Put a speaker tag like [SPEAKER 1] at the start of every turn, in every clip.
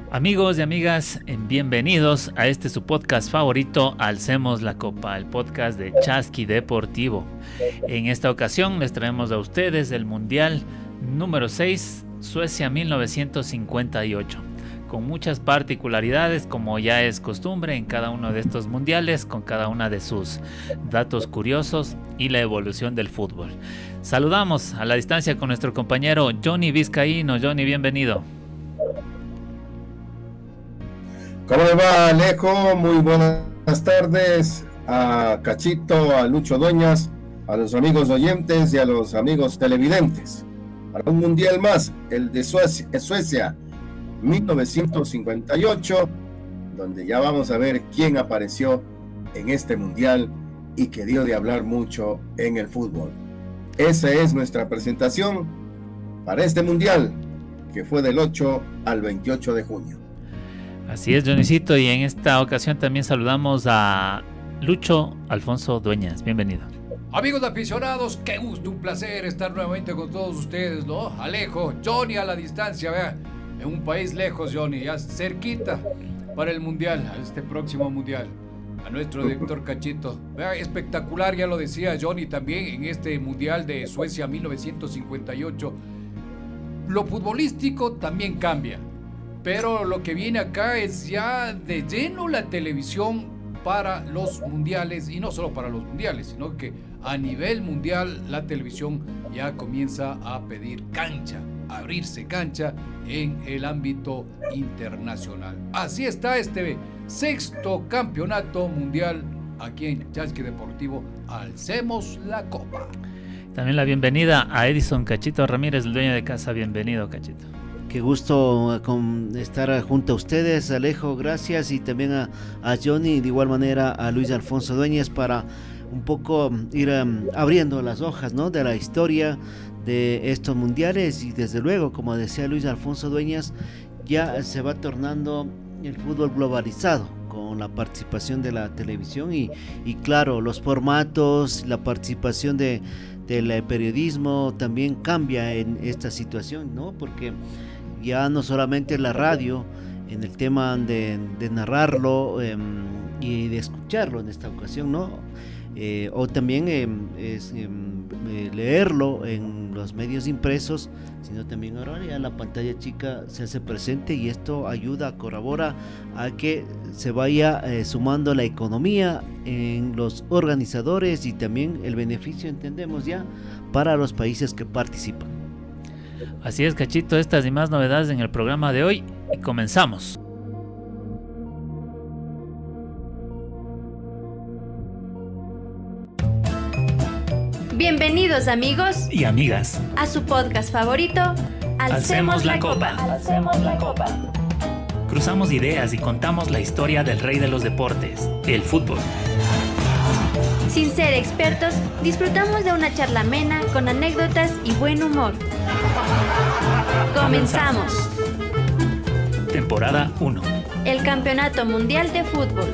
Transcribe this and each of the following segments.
[SPEAKER 1] Amigos y amigas, bienvenidos a este su podcast favorito, Alcemos la Copa, el podcast de Chasqui Deportivo. En esta ocasión les traemos a ustedes el Mundial número 6, Suecia 1958, con muchas particularidades como ya es costumbre en cada uno de estos mundiales, con cada una de sus datos curiosos y la evolución del fútbol. Saludamos a la distancia con nuestro compañero Johnny Vizcaíno. Johnny, bienvenido.
[SPEAKER 2] ¿Cómo le va, Alejo? Muy buenas tardes a Cachito, a Lucho Dueñas, a los amigos oyentes y a los amigos televidentes. Para un mundial más, el de Suecia 1958, donde ya vamos a ver quién apareció en este mundial y que dio de hablar mucho en el fútbol. Esa es nuestra presentación para este mundial, que fue del 8 al 28 de junio.
[SPEAKER 1] Así es, Johnnycito, y en esta ocasión también saludamos a Lucho Alfonso Dueñas. Bienvenido.
[SPEAKER 3] Amigos aficionados, qué gusto, un placer estar nuevamente con todos ustedes, ¿no? Alejo, Johnny a la distancia, vea, en un país lejos, Johnny, ya cerquita para el mundial, a este próximo mundial. A nuestro director Cachito, vea, espectacular, ya lo decía Johnny también, en este mundial de Suecia 1958. Lo futbolístico también cambia. Pero lo que viene acá es ya de lleno la televisión para los mundiales, y no solo para los mundiales, sino que a nivel mundial la televisión ya comienza a pedir cancha, a abrirse cancha en el ámbito internacional. Así está este sexto campeonato mundial aquí en Chasqui Deportivo. Alcemos la copa.
[SPEAKER 1] También la bienvenida a Edison Cachito Ramírez, el dueño de casa. Bienvenido, Cachito.
[SPEAKER 4] Qué gusto estar junto a ustedes, Alejo, gracias, y también a Johnny, y de igual manera a Luis Alfonso Dueñas, para un poco ir abriendo las hojas, ¿no?, de la historia de estos mundiales. Y desde luego, como decía Luis Alfonso Dueñas, ya se va tornando el fútbol globalizado con la participación de la televisión y claro, los formatos, la participación del periodismo también cambia en esta situación, ¿no? Porque ya no solamente la radio en el tema de narrarlo y de escucharlo en esta ocasión, ¿no? O también leerlo en los medios impresos, sino también ahora ya la pantalla chica se hace presente, y esto ayuda, colabora a que se vaya sumando la economía en los organizadores y también el beneficio, entendemos ya, para los países que participan.
[SPEAKER 1] Así es, Cachito, estas y más novedades en el programa de hoy, y comenzamos.
[SPEAKER 5] Bienvenidos, amigos
[SPEAKER 1] y amigas,
[SPEAKER 5] a su podcast favorito,
[SPEAKER 1] Alcemos la Copa.
[SPEAKER 5] Alcemos la Copa.
[SPEAKER 1] Cruzamos ideas y contamos la historia del rey de los deportes, el fútbol.
[SPEAKER 5] Sin ser expertos, disfrutamos de una charla amena con anécdotas y buen humor. Comenzamos.
[SPEAKER 1] Temporada 1.
[SPEAKER 5] El Campeonato Mundial de Fútbol.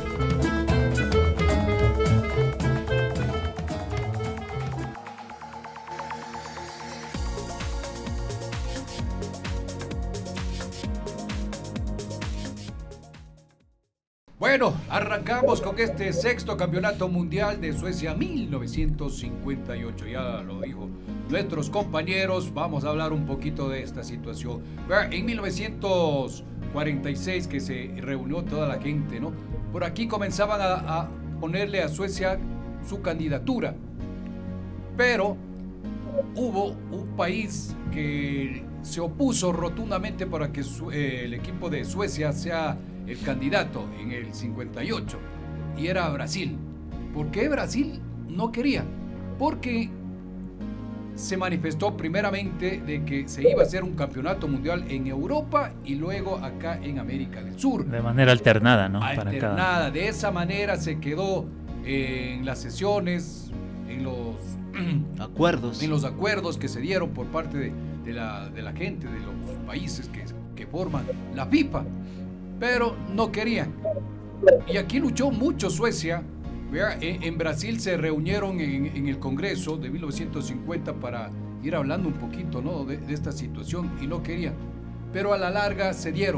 [SPEAKER 3] Bueno, arrancamos con este sexto campeonato mundial de Suecia 1958. Ya lo dijo nuestros compañeros, vamos a hablar un poquito de esta situación. En 1946, que se reunió toda la gente, ¿no? Por aquí comenzaban a ponerle a Suecia su candidatura. Pero hubo un país que se opuso rotundamente para que el equipo de Suecia sea el candidato en el 58, y era Brasil. ¿Por qué Brasil no quería? Porque se manifestó primeramente de que se iba a hacer un campeonato mundial en Europa y luego acá en América del Sur.
[SPEAKER 1] De manera alternada, ¿no?
[SPEAKER 3] Alternada, de esa manera se quedó en las sesiones, en los acuerdos que se dieron por parte de la gente de los países que forman la FIFA. Pero no querían. Y aquí luchó mucho Suecia. En Brasil se reunieron en el Congreso de 1950 para ir hablando un poquito, ¿no?, de esta situación, y no querían. Pero a la larga se dieron.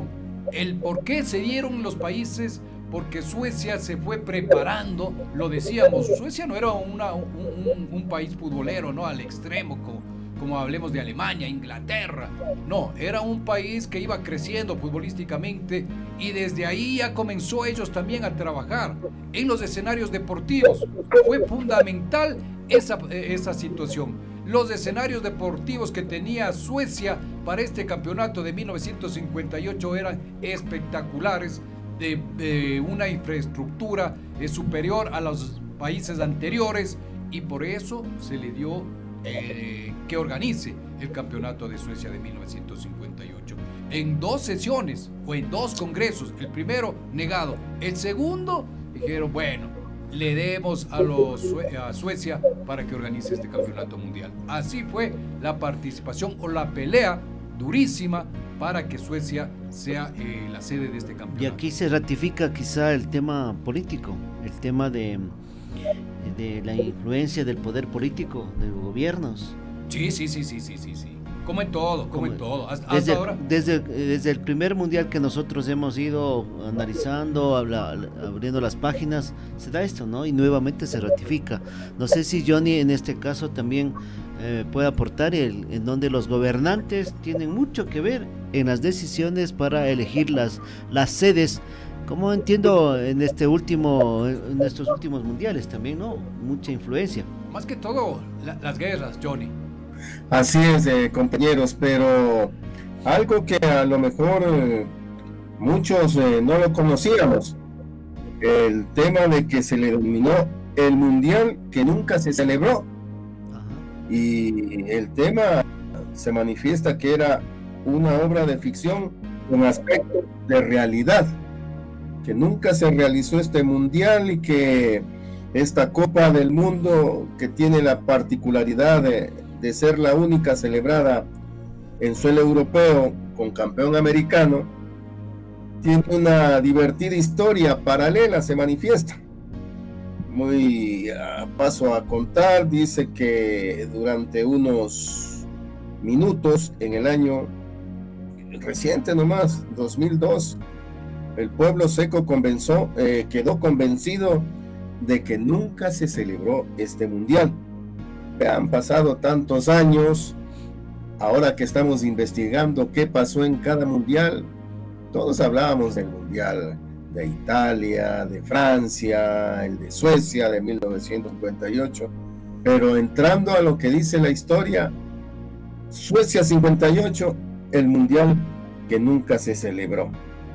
[SPEAKER 3] El por qué se dieron los países, porque Suecia se fue preparando, lo decíamos, Suecia no era un país futbolero, ¿no? Al extremo, como hablemos de Alemania, Inglaterra, no, era un país que iba creciendo futbolísticamente y desde ahí ya comenzó ellos también a trabajar en los escenarios deportivos. Fue fundamental esa situación. Los escenarios deportivos que tenía Suecia para este campeonato de 1958 eran espectaculares, de una infraestructura superior a los países anteriores, y por eso se le dio que organice el campeonato de Suecia de 1958 en 2 sesiones o en 2 congresos. El primero negado, el segundo dijeron, bueno, le demos a Suecia para que organice este campeonato mundial. Así fue la participación o la pelea durísima para que Suecia sea la sede de este campeonato.
[SPEAKER 4] Y aquí se ratifica quizá el tema político, el tema de la influencia del poder político, de los gobiernos.
[SPEAKER 3] Sí. Como en todo. Hasta ahora.
[SPEAKER 4] Desde el primer mundial que nosotros hemos ido analizando, abriendo las páginas, se da esto, ¿no? Y nuevamente se ratifica. No sé si Johnny en este caso también puede aportar en donde los gobernantes tienen mucho que ver en las decisiones para elegir las sedes, como entiendo en estos últimos mundiales también, ¿no? Mucha influencia.
[SPEAKER 3] Más que todo las guerras, Johnny.
[SPEAKER 2] Así es, compañeros, pero algo que a lo mejor muchos no lo conocíamos, el tema de que se le denominó el mundial que nunca se celebró. Ajá. Y el tema se manifiesta que era una obra de ficción con aspecto de realidad, que nunca se realizó este mundial y que esta Copa del Mundo, que tiene la particularidad de ser la única celebrada en suelo europeo con campeón americano, tiene una divertida historia paralela, se manifiesta. Muy paso a contar, dice que durante unos minutos en el año reciente nomás, 2002, el pueblo seco quedó convencido de que nunca se celebró este mundial. Han pasado tantos años, ahora que estamos investigando qué pasó en cada mundial, todos hablábamos del mundial de Italia, de Francia, el de Suecia de 1958, pero entrando a lo que dice la historia, Suecia 58, el mundial que nunca se celebró.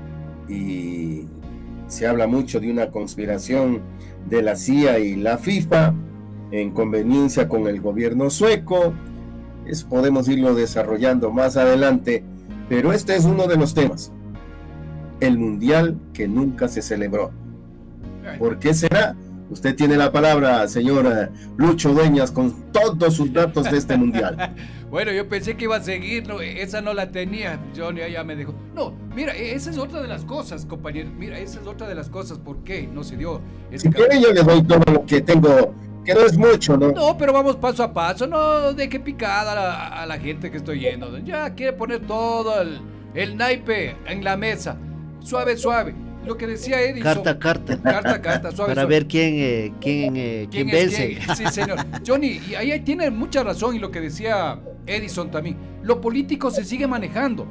[SPEAKER 2] Y se habla mucho de una conspiración de la CIA y la FIFA en conveniencia con el gobierno sueco. Podemos irlo desarrollando más adelante, pero este es uno de los temas: el mundial que nunca se celebró. ¿Por qué será? Usted tiene la palabra, señor Lucho Dueñas, con todos sus datos de este mundial.
[SPEAKER 3] Bueno, yo pensé que iba a seguir, no, esa no la tenía, Johnny ya me dejó. No, mira, esa es otra de las cosas, compañero. Mira, esa es otra de las cosas, ¿por qué no se dio?
[SPEAKER 2] Si quiere yo le doy todo lo que tengo, que no es mucho, ¿no?
[SPEAKER 3] No, pero vamos paso a paso, no deje picada a la gente que estoy yendo. Ya quiere poner todo el naipe en la mesa, suave. Lo que decía Edison. Carta, suave.
[SPEAKER 4] Para ver quién vence.
[SPEAKER 3] Sí, señor. Johnny, y ahí tiene mucha razón, y lo que decía Edison también. Lo político se sigue manejando.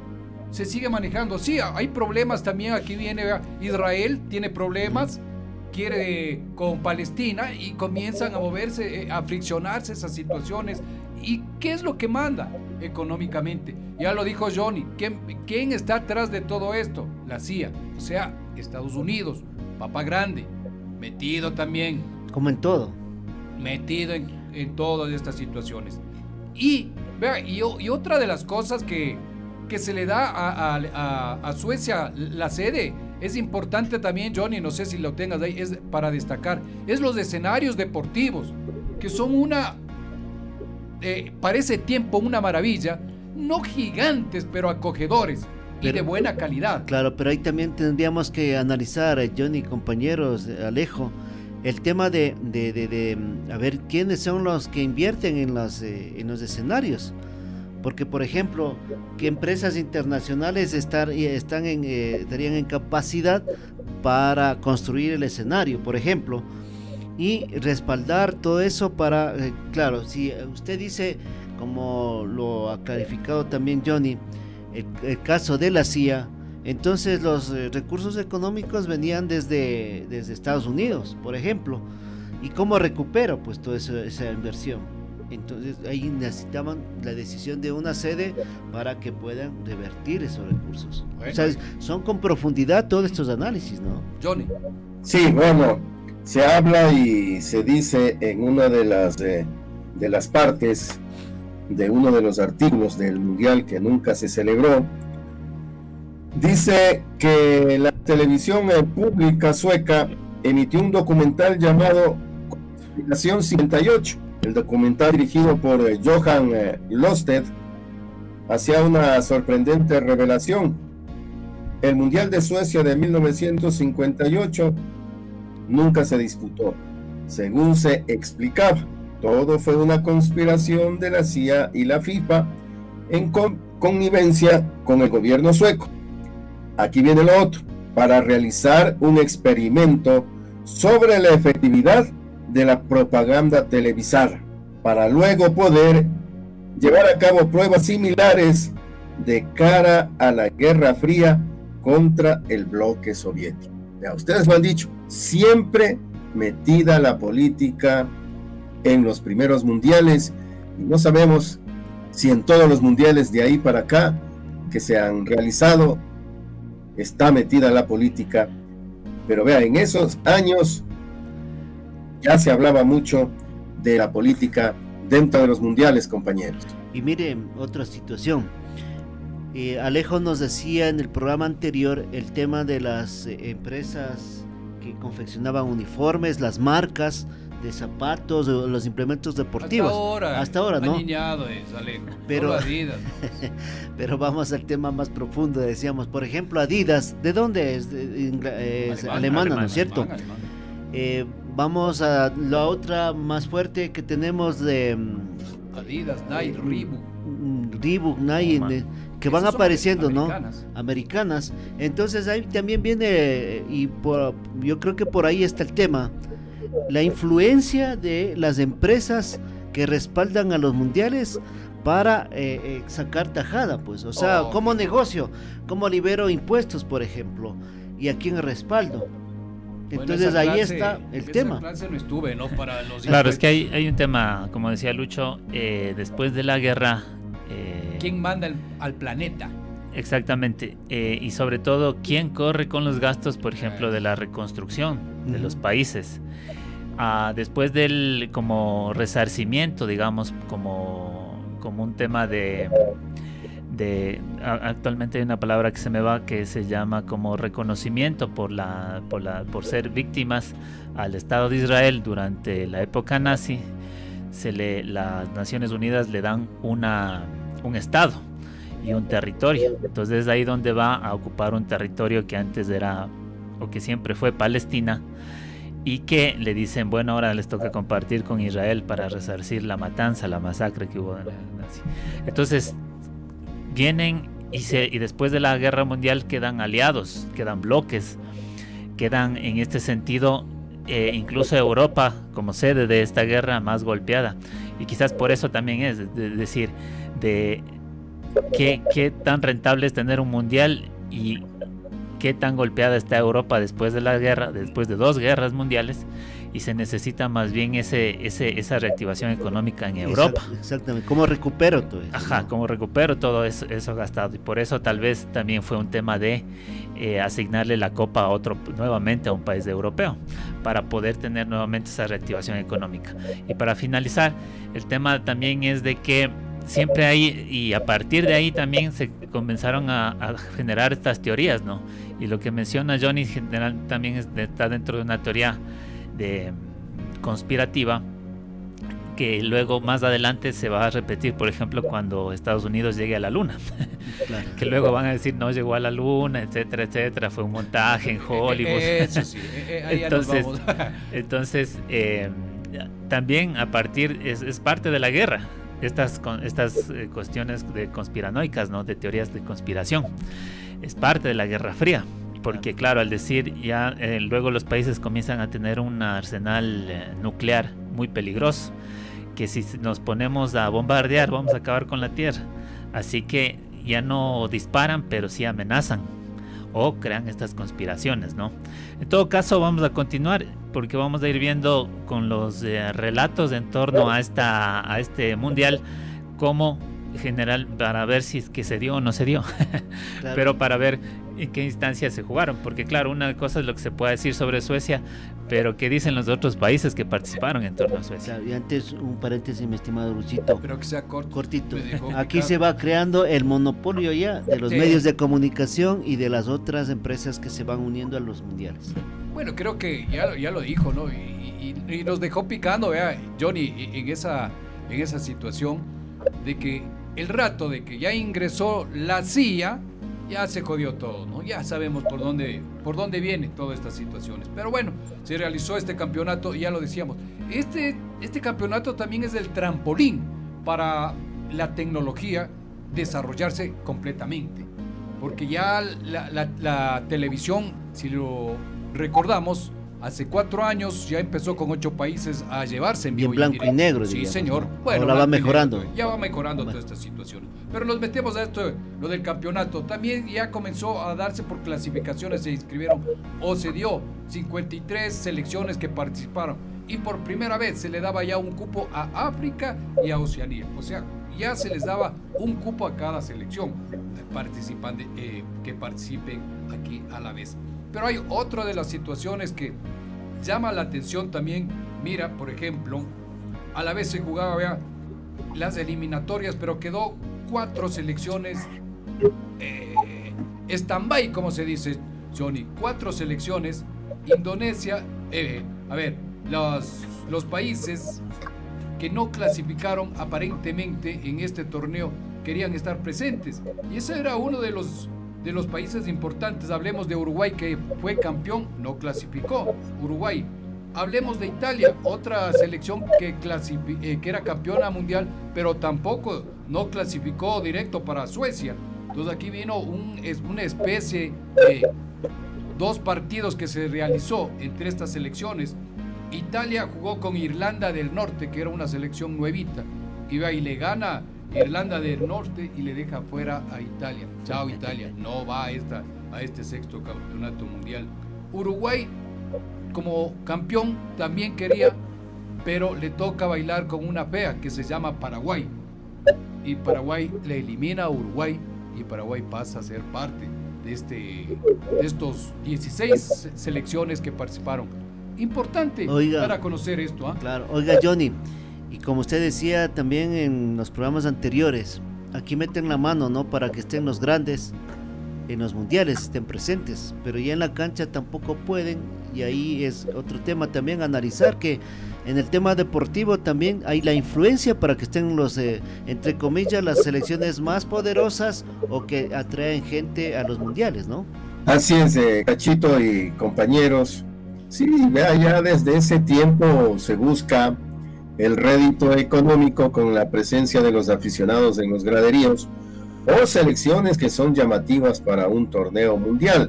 [SPEAKER 3] Sí, hay problemas también. Aquí viene Israel, tiene problemas, quiere con Palestina, y comienzan a moverse, a friccionarse esas situaciones. ¿Y qué es lo que manda económicamente? Ya lo dijo Johnny. ¿Quién está atrás de todo esto? La CIA, o sea, Estados Unidos, papá grande, metido también.
[SPEAKER 4] Como en todo.
[SPEAKER 3] Metido en todas estas situaciones. Y otra de las cosas que se le da a Suecia, la sede, es importante también, Johnny, no sé si lo tengas ahí, es para destacar, es los escenarios deportivos, que son para ese tiempo una maravilla, no gigantes, pero acogedores y de buena calidad.
[SPEAKER 4] Claro, pero ahí también tendríamos que analizar, Johnny, compañeros, Alejo, el tema de a ver quiénes son los que invierten en los escenarios, porque por ejemplo, que empresas internacionales estarían en capacidad para construir el escenario, por ejemplo, y respaldar todo eso para, claro, si usted dice, como lo ha clarificado también Johnny, el caso de la CIA, entonces los recursos económicos venían desde Estados Unidos, por ejemplo, y cómo recupero pues toda esa inversión. Entonces ahí necesitaban la decisión de una sede para que puedan revertir esos recursos.
[SPEAKER 3] Bueno.
[SPEAKER 4] O sea, son con profundidad todos estos análisis, ¿no?
[SPEAKER 3] Johnny.
[SPEAKER 2] Sí, bueno, se habla y se dice en una de las partes de uno de los artículos del Mundial que nunca se celebró, dice que la televisión pública sueca emitió un documental llamado Conspiración 58. El documental, dirigido por Johan Losted, hacía una sorprendente revelación. El Mundial de Suecia de 1958 nunca se disputó. Según se explicaba, todo fue una conspiración de la CIA y la FIFA en connivencia con el gobierno sueco. Aquí viene lo otro: para realizar un experimento sobre la efectividad de la propaganda televisada, para luego poder llevar a cabo pruebas similares de cara a la Guerra Fría contra el bloque soviético. Ya, ustedes lo han dicho, siempre metida la política en los primeros mundiales, y no sabemos si en todos los mundiales de ahí para acá que se han realizado está metida la política. Pero vea, en esos años ya se hablaba mucho de la política dentro de los mundiales, compañeros.
[SPEAKER 4] Y miren, otra situación. Alejo nos decía en el programa anterior el tema de las empresas que confeccionaban uniformes, las marcas de zapatos, los implementos deportivos. Hasta ahora, ¿no?
[SPEAKER 3] Aniñado es, Alejo.
[SPEAKER 4] Pero,
[SPEAKER 3] Adidas.
[SPEAKER 4] Pero vamos al tema más profundo, decíamos. Por ejemplo, Adidas, ¿de dónde es? Es alemana, ¿no es cierto?
[SPEAKER 3] Alemán.
[SPEAKER 4] Vamos a la otra más fuerte que tenemos de
[SPEAKER 3] Adidas, Nike,
[SPEAKER 4] Reebok, Nike, que van apareciendo,
[SPEAKER 3] americanas,
[SPEAKER 4] ¿no? Americanas. Entonces ahí también viene, yo creo que por ahí está el tema, la influencia de las empresas que respaldan a los mundiales para sacar tajada, pues, o sea, como negocio, como libero impuestos, por ejemplo, y a quién respaldo. Entonces ahí está el tema.
[SPEAKER 3] No estuve, ¿no? Para los
[SPEAKER 1] claro, es que hay un tema, como decía Lucho, después de la guerra.
[SPEAKER 3] ¿Quién manda al planeta?
[SPEAKER 1] Exactamente, y sobre todo, ¿quién corre con los gastos, por ejemplo, de la reconstrucción de los países? Después del como resarcimiento, digamos, como un tema actualmente hay una palabra que se me va que se llama como reconocimiento por ser víctimas al Estado de Israel durante la época nazi. Las Naciones Unidas le dan un estado y un territorio, entonces es ahí donde va a ocupar un territorio que antes era o que siempre fue Palestina, y que le dicen, bueno, ahora les toca compartir con Israel para resarcir la matanza, la masacre que hubo. Entonces vienen y después de la guerra mundial quedan aliados, quedan bloques, quedan en este sentido incluso Europa como sede de esta guerra más golpeada, y quizás por eso también es decir de qué tan rentable es tener un mundial y qué tan golpeada está Europa después de la guerra, después de 2 guerras mundiales, y se necesita más bien esa reactivación económica en Europa.
[SPEAKER 4] Exactamente, ¿cómo recupero todo eso?
[SPEAKER 1] Ajá, ¿cómo recupero todo eso gastado? Y por eso tal vez también fue un tema de asignarle la copa nuevamente a un país europeo, para poder tener nuevamente esa reactivación económica. Y para finalizar, el tema también es de que siempre hay, y a partir de ahí también se comenzaron a generar estas teorías, ¿no? Y lo que menciona Johnny general también está dentro de una teoría conspirativa, que luego más adelante se va a repetir, por ejemplo, cuando Estados Unidos llegue a la luna. Claro. Que luego van a decir no llegó a la luna, etcétera, etcétera, fue un montaje en Hollywood.
[SPEAKER 3] Eso sí, ahí
[SPEAKER 1] entonces también a partir es parte de la guerra. estas cuestiones de conspiranoicas, ¿no? De teorías de conspiración. Es parte de la Guerra Fría, porque claro, al decir ya luego los países comienzan a tener un arsenal nuclear muy peligroso, que si nos ponemos a bombardear vamos a acabar con la Tierra. Así que ya no disparan, pero sí amenazan o crean estas conspiraciones, ¿no? En todo caso, vamos a continuar porque vamos a ir viendo con los relatos en torno a este mundial como general, para ver si es que se dio o no se dio. Claro. Pero para ver en qué instancias se jugaron, porque claro, una cosa es lo que se puede decir sobre Suecia, pero qué dicen los otros países que participaron en torno a Suecia.
[SPEAKER 4] Claro, y antes un paréntesis, mi estimado Luchito.
[SPEAKER 3] Pero que sea
[SPEAKER 4] cortito. Aquí se va creando el monopolio ya de los medios de comunicación y de las otras empresas que se van uniendo a los mundiales.
[SPEAKER 3] Bueno, creo que ya lo dijo, ¿no? Y nos dejó picando, vea, Johnny, en esa situación de que el rato de que ya ingresó la CIA, ya se jodió todo, ¿no? Ya sabemos por dónde vienen todas estas situaciones. Pero bueno, se realizó este campeonato y ya lo decíamos. Este campeonato también es el trampolín para la tecnología desarrollarse completamente. Porque ya la televisión, si lo recordamos, hace 4 años ya empezó con 8 países a llevarse en vivo.
[SPEAKER 4] En blanco y negro,
[SPEAKER 3] sí,
[SPEAKER 4] digamos,
[SPEAKER 3] señor.
[SPEAKER 4] ¿no?
[SPEAKER 3] Bueno,
[SPEAKER 4] ahora va mejorando.
[SPEAKER 3] Ya va mejorando todas estas situaciones. Pero nos metemos a esto, lo del campeonato. También ya comenzó a darse por clasificaciones, se inscribieron o se dio 53 selecciones que participaron. Y por primera vez se le daba ya un cupo a África y a Oceanía. O sea, ya se les daba un cupo a cada selección participante que participen aquí a la vez. Pero hay otra de las situaciones que llama la atención también. Mira, por ejemplo, a la vez se jugaba, vea, las eliminatorias, pero quedó 4 selecciones stand-by, como se dice, Johnny. 4 selecciones. Indonesia, a ver, los países que no clasificaron aparentemente en este torneo querían estar presentes. Y ese era uno de los países importantes. Hablemos de Uruguay, que fue campeón, no clasificó. Uruguay. Hablemos de Italia, otra selección que era campeona mundial, pero tampoco no clasificó directo para Suecia. Entonces aquí vino una especie de 2 partidos que se realizó entre estas selecciones. Italia jugó con Irlanda del Norte, que era una selección nuevita, y le gana Irlanda del Norte y le deja fuera a Italia. Chao Italia, no va a este 6º campeonato mundial. Uruguay como campeón también quería, pero le toca bailar con una fea que se llama Paraguay, y Paraguay le elimina a Uruguay y Paraguay pasa a ser parte de estos 16 selecciones que participaron. Importante, oiga, para conocer esto, ¿eh?
[SPEAKER 4] Claro, oiga Johnny, y como usted decía también en los programas anteriores, aquí meten la mano, ¿no? Para que estén los grandes en los mundiales, estén presentes, pero ya en la cancha tampoco pueden, y ahí es otro tema también analizar, que en el tema deportivo también hay la influencia para que estén los, entre comillas, las selecciones más poderosas o que atraen gente a los mundiales, ¿no?
[SPEAKER 2] Así es, Cachito y compañeros. Sí, vea, ya desde ese tiempo se busca el rédito económico con la presencia de los aficionados en los graderíos o selecciones que son llamativas para un torneo mundial.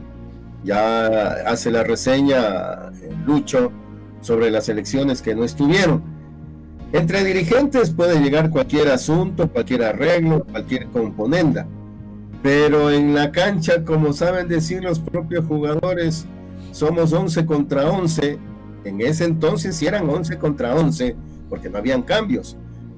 [SPEAKER 2] Ya hace la reseña Lucho sobre las selecciones que no estuvieron. Entre dirigentes puede llegar cualquier asunto, cualquier arreglo, cualquier componenda, pero en la cancha, como saben decir los propios jugadores, somos 11 contra 11. En ese entonces sí eran 11 contra 11 porque no habían cambios,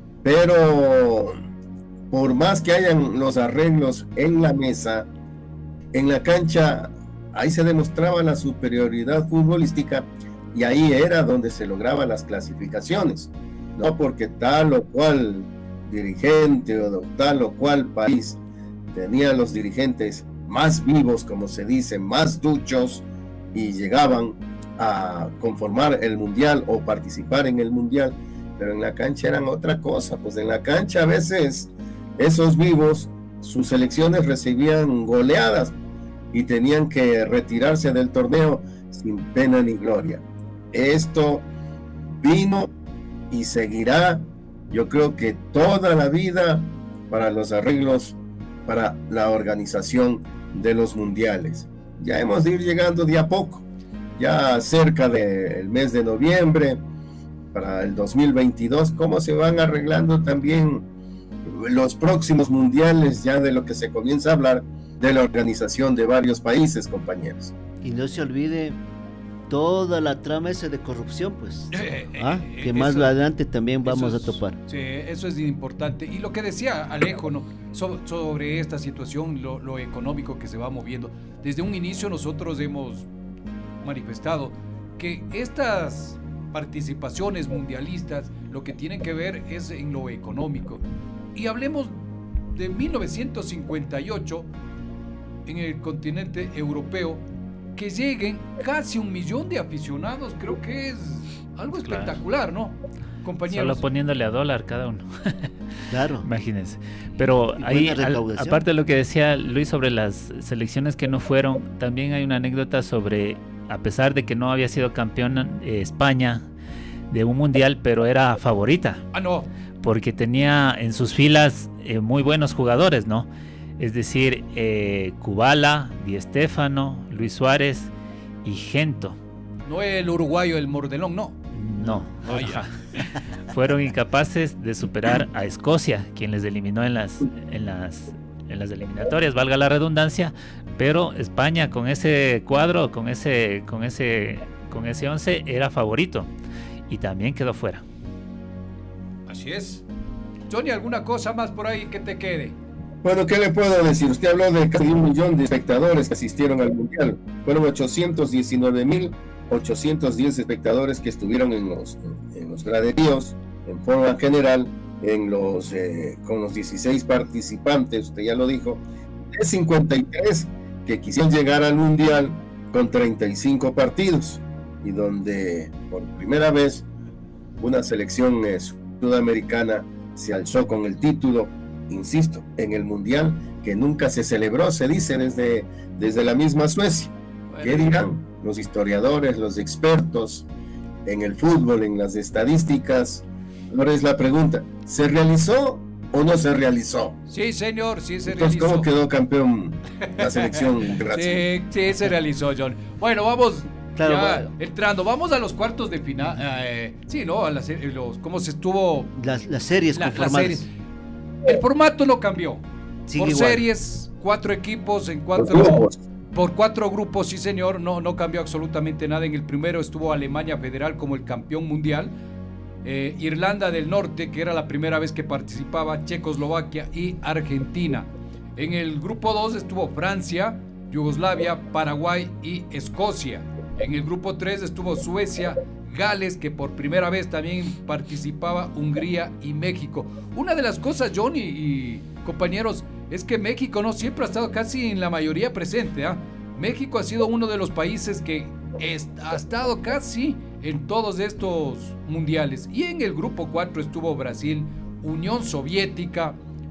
[SPEAKER 2] pero por más que hayan los arreglos en la mesa, en la cancha ahí se demostraba la superioridad futbolística y ahí era donde se lograban las clasificaciones, no porque tal o cual dirigente o tal o cual país tenía los dirigentes más vivos, como se dice, más duchos, y llegaban a conformar el mundial o participar en el mundial, pero en la cancha eran otra cosa. Pues en la cancha a veces esos vivos, sus selecciones recibían goleadas y tenían que retirarse del torneo sin pena ni gloria. Esto vino y seguirá yo creo que toda la vida para los arreglos para la organización de los mundiales. Ya hemos de ir llegando de a poco, ya cerca del mes de noviembre, para el 2022, cómo se van arreglando también los próximos mundiales, ya de lo que se comienza a hablar de la organización de varios países, compañeros.
[SPEAKER 4] Y no se olvide toda la trama esa de corrupción, pues, que más
[SPEAKER 3] eso,
[SPEAKER 4] adelante también vamos a topar.
[SPEAKER 3] Sí, eso es importante. Y lo que decía Alejo, ¿no? Sobre esta situación, lo económico que se va moviendo. Desde un inicio nosotros hemos manifestado que estas participaciones mundialistas lo que tienen que ver es en lo económico. Y hablemos de 1958 en el continente europeo, que lleguen casi 1 millón de aficionados, creo que es algo espectacular, ¿no, compañeros?
[SPEAKER 1] Solo poniéndole a dólar cada uno.
[SPEAKER 4] Claro.
[SPEAKER 1] Imagínense. Pero ahí, aparte de lo que decía Luis sobre las selecciones que no fueron, también hay una anécdota sobre, a pesar de que no había sido campeón España de un mundial, pero era favorita.
[SPEAKER 3] No.
[SPEAKER 1] Porque tenía en sus filas muy buenos jugadores, ¿no? Es decir, Kubala, Di Stéfano, Luis Suárez y Gento.
[SPEAKER 3] No el uruguayo, el Mordelón, no.
[SPEAKER 1] No. Fueron incapaces de superar a Escocia, quien les eliminó en las eliminatorias, valga la redundancia, pero España con ese cuadro, con ese 11 era favorito y también quedó fuera.
[SPEAKER 3] Así es. Johnny, ¿alguna cosa más por ahí que te quede?
[SPEAKER 2] Bueno, ¿qué le puedo decir? Usted habló de casi 1 millón de espectadores que asistieron al Mundial. Fueron 819.810 espectadores que estuvieron en los graderíos, en forma general, con los 16 participantes, usted ya lo dijo, de 53 que quisieron llegar al Mundial con 35 partidos, y donde por primera vez una selección sudamericana se alzó con el título, insisto, en el Mundial que nunca se celebró, se dice desde la misma Suecia. ¿Qué dirán los historiadores, los expertos en el fútbol, en las estadísticas? Ahora es la pregunta, ¿se realizó o no se realizó?
[SPEAKER 3] Sí, señor, sí se
[SPEAKER 2] Entonces,
[SPEAKER 3] realizó.
[SPEAKER 2] ¿cómo quedó campeón la selección?
[SPEAKER 3] Sí, se realizó, John. Bueno, vamos
[SPEAKER 4] Claro,
[SPEAKER 3] ya
[SPEAKER 4] bueno.
[SPEAKER 3] entrando. Vamos a los cuartos de final. Sí, ¿no? A cómo se estuvo...
[SPEAKER 4] Las series
[SPEAKER 3] las
[SPEAKER 4] conformadas.
[SPEAKER 3] series. El formato no cambió.
[SPEAKER 4] Sigue
[SPEAKER 3] Por
[SPEAKER 4] igual.
[SPEAKER 3] series, 4 equipos en
[SPEAKER 2] Los
[SPEAKER 3] 4...
[SPEAKER 2] grupos.
[SPEAKER 3] Por 4 grupos, sí señor, no cambió absolutamente nada. En el primero estuvo Alemania Federal como el campeón mundial, Irlanda del Norte, que era la primera vez que participaba, Checoslovaquia y Argentina. En el grupo 2 estuvo Francia, Yugoslavia, Paraguay y Escocia. En el grupo 3 estuvo Suecia, Gales, que por primera vez también participaba, Hungría y México. Una de las cosas, Johnny y compañeros, es que México no siempre ha estado casi en la mayoría presente. México ha sido uno de los países que ha estado casi en todos estos mundiales. Y en el grupo 4 estuvo Brasil, Unión Soviética,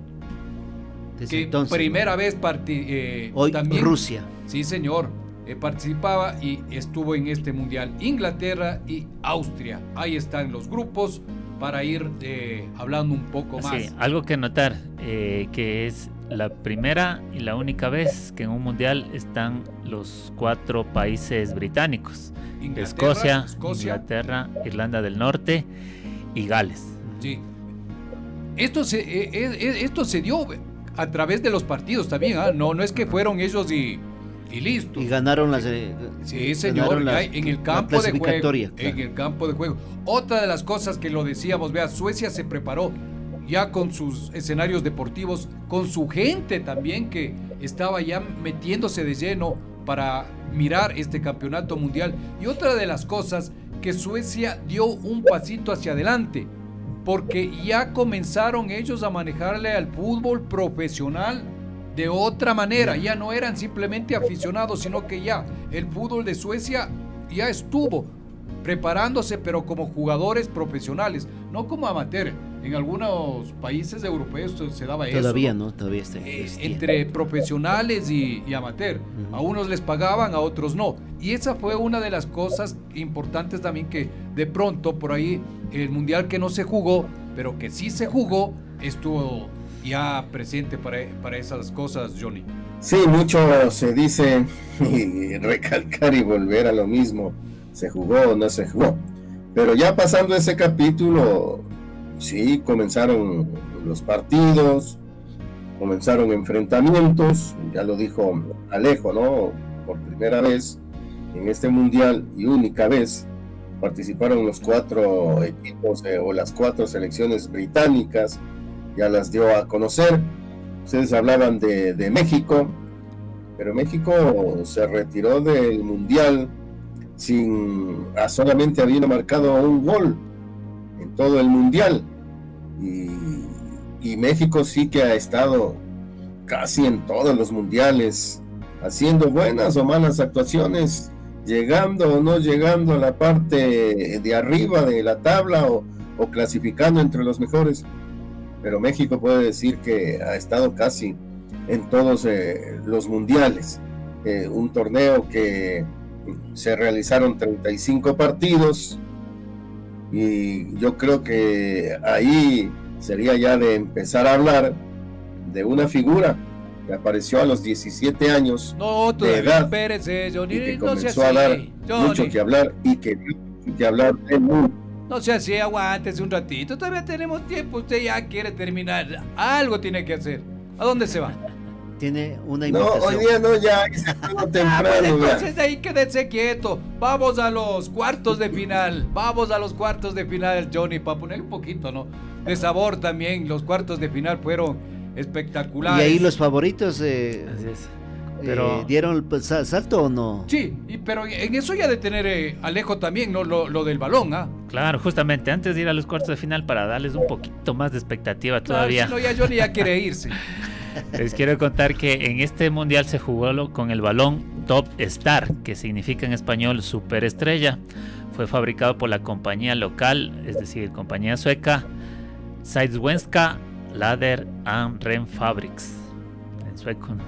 [SPEAKER 4] Desde
[SPEAKER 3] que
[SPEAKER 4] entonces,
[SPEAKER 3] primera vez
[SPEAKER 4] hoy
[SPEAKER 3] también,
[SPEAKER 4] Rusia.
[SPEAKER 3] sí señor, participaba y estuvo en este mundial. Inglaterra y Austria. Ahí están los grupos para ir hablando un poco más.
[SPEAKER 1] Sí, algo que notar, que es la primera y la única vez que en un mundial están los 4 países británicos:
[SPEAKER 3] Inglaterra,
[SPEAKER 1] Escocia, Inglaterra, Irlanda del Norte y Gales.
[SPEAKER 3] Sí. Esto se dio a través de los partidos también, no es que fueron ellos y listo.
[SPEAKER 4] Y ganaron las.
[SPEAKER 3] Sí, señor, en el campo de juego.
[SPEAKER 4] Claro.
[SPEAKER 3] En el campo de juego. Otra de las cosas que lo decíamos, vea, Suecia se preparó ya con sus escenarios deportivos, con su gente también que estaba ya metiéndose de lleno para mirar este campeonato mundial. Y otra de las cosas, que Suecia dio un pasito hacia adelante, porque ya comenzaron ellos a manejarle al fútbol profesional de otra manera. Ya no eran simplemente aficionados, sino que ya el fútbol de Suecia ya estuvo preparándose, pero como jugadores profesionales, no como amateur. en algunos países europeos se daba eso.
[SPEAKER 4] Todavía,
[SPEAKER 3] ¿no?
[SPEAKER 4] Todavía está.
[SPEAKER 3] Entre profesionales y amateur. A unos les pagaban, a otros no. Y esa fue una de las cosas importantes también, que de pronto por ahí el mundial que no se jugó, pero que sí se jugó, estuvo ya presente para esas cosas, Johnny.
[SPEAKER 2] Sí, mucho se dice, y recalcar y volver a lo mismo, se jugó o no se jugó. Pero ya pasando ese capítulo, sí, comenzaron los partidos, comenzaron enfrentamientos, ya lo dijo Alejo, ¿no? Por primera vez en este mundial y única vez participaron los 4 equipos o las 4 selecciones británicas, ya las dio a conocer. Ustedes hablaban de México, pero México se retiró del mundial solamente habiendo marcado un gol en todo el mundial, y México sí que ha estado casi en todos los mundiales haciendo buenas o malas actuaciones, llegando o no llegando a la parte de arriba de la tabla o clasificando entre los mejores, pero México puede decir que ha estado casi en todos los mundiales. Un torneo que se realizaron 35 partidos, y yo creo que ahí sería ya de empezar a hablar de una figura que apareció a los 17 años de edad,
[SPEAKER 3] espérese, Johnny,
[SPEAKER 2] y que
[SPEAKER 3] no
[SPEAKER 2] comenzó
[SPEAKER 3] sea
[SPEAKER 2] a dar
[SPEAKER 3] así, Johnny.
[SPEAKER 2] mucho que hablar y que hablar del mundo.
[SPEAKER 3] No sea así, aguántese un ratito, todavía tenemos tiempo, usted ya quiere terminar, algo tiene que hacer. ¿A dónde se va?
[SPEAKER 4] Tiene una
[SPEAKER 2] No,
[SPEAKER 4] invitación.
[SPEAKER 2] hoy día no, ya es algo temprano.
[SPEAKER 3] Pues
[SPEAKER 2] ya.
[SPEAKER 3] entonces ahí quédese quieto. Vamos a los cuartos de final. Vamos a los cuartos de final, Johnny, para ponerle un poquito, ¿no? De sabor también. Los cuartos de final fueron espectaculares.
[SPEAKER 4] Y ahí los favoritos
[SPEAKER 1] Así es. Pero
[SPEAKER 4] dieron el salto o no.
[SPEAKER 3] Sí, pero en eso ya de tener Alejo también, ¿no? Lo del balón, ¿ah?
[SPEAKER 1] claro, justamente antes de ir a los cuartos de final, para darles un poquito más de expectativa todavía.
[SPEAKER 3] Claro, si no, ya Johnny ya quiere irse.
[SPEAKER 1] Les quiero contar que en este mundial se jugó con el balón Top Star, que significa en español superestrella. Fue fabricado por la compañía local, es decir, compañía sueca, Sydsvenska Läder and Renfabriks, en sueco, ¿no?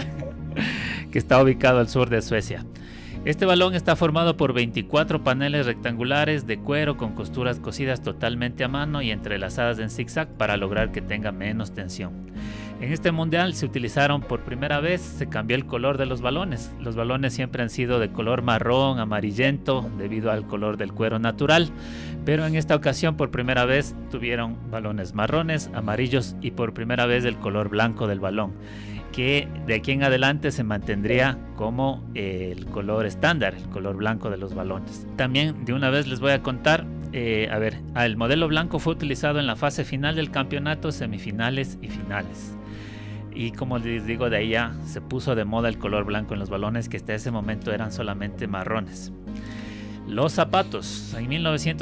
[SPEAKER 1] que está ubicado al sur de Suecia. Este balón está formado por 24 paneles rectangulares de cuero con costuras cosidas totalmente a mano y entrelazadas en zigzag para lograr que tenga menos tensión. En este mundial se utilizaron por primera vez, se cambió el color de los balones. Los balones siempre han sido de color marrón, amarillento, debido al color del cuero natural, pero en esta ocasión por primera vez tuvieron balones marrones, amarillos y por primera vez el color blanco del balón, que de aquí en adelante se mantendría como el color estándar, el color blanco de los balones. También de una vez les voy a contar, el modelo blanco fue utilizado en la fase final del campeonato, semifinales y finales. Y como les digo, de ahí ya se puso de moda el color blanco en los balones, que hasta ese momento eran solamente marrones. Los zapatos. En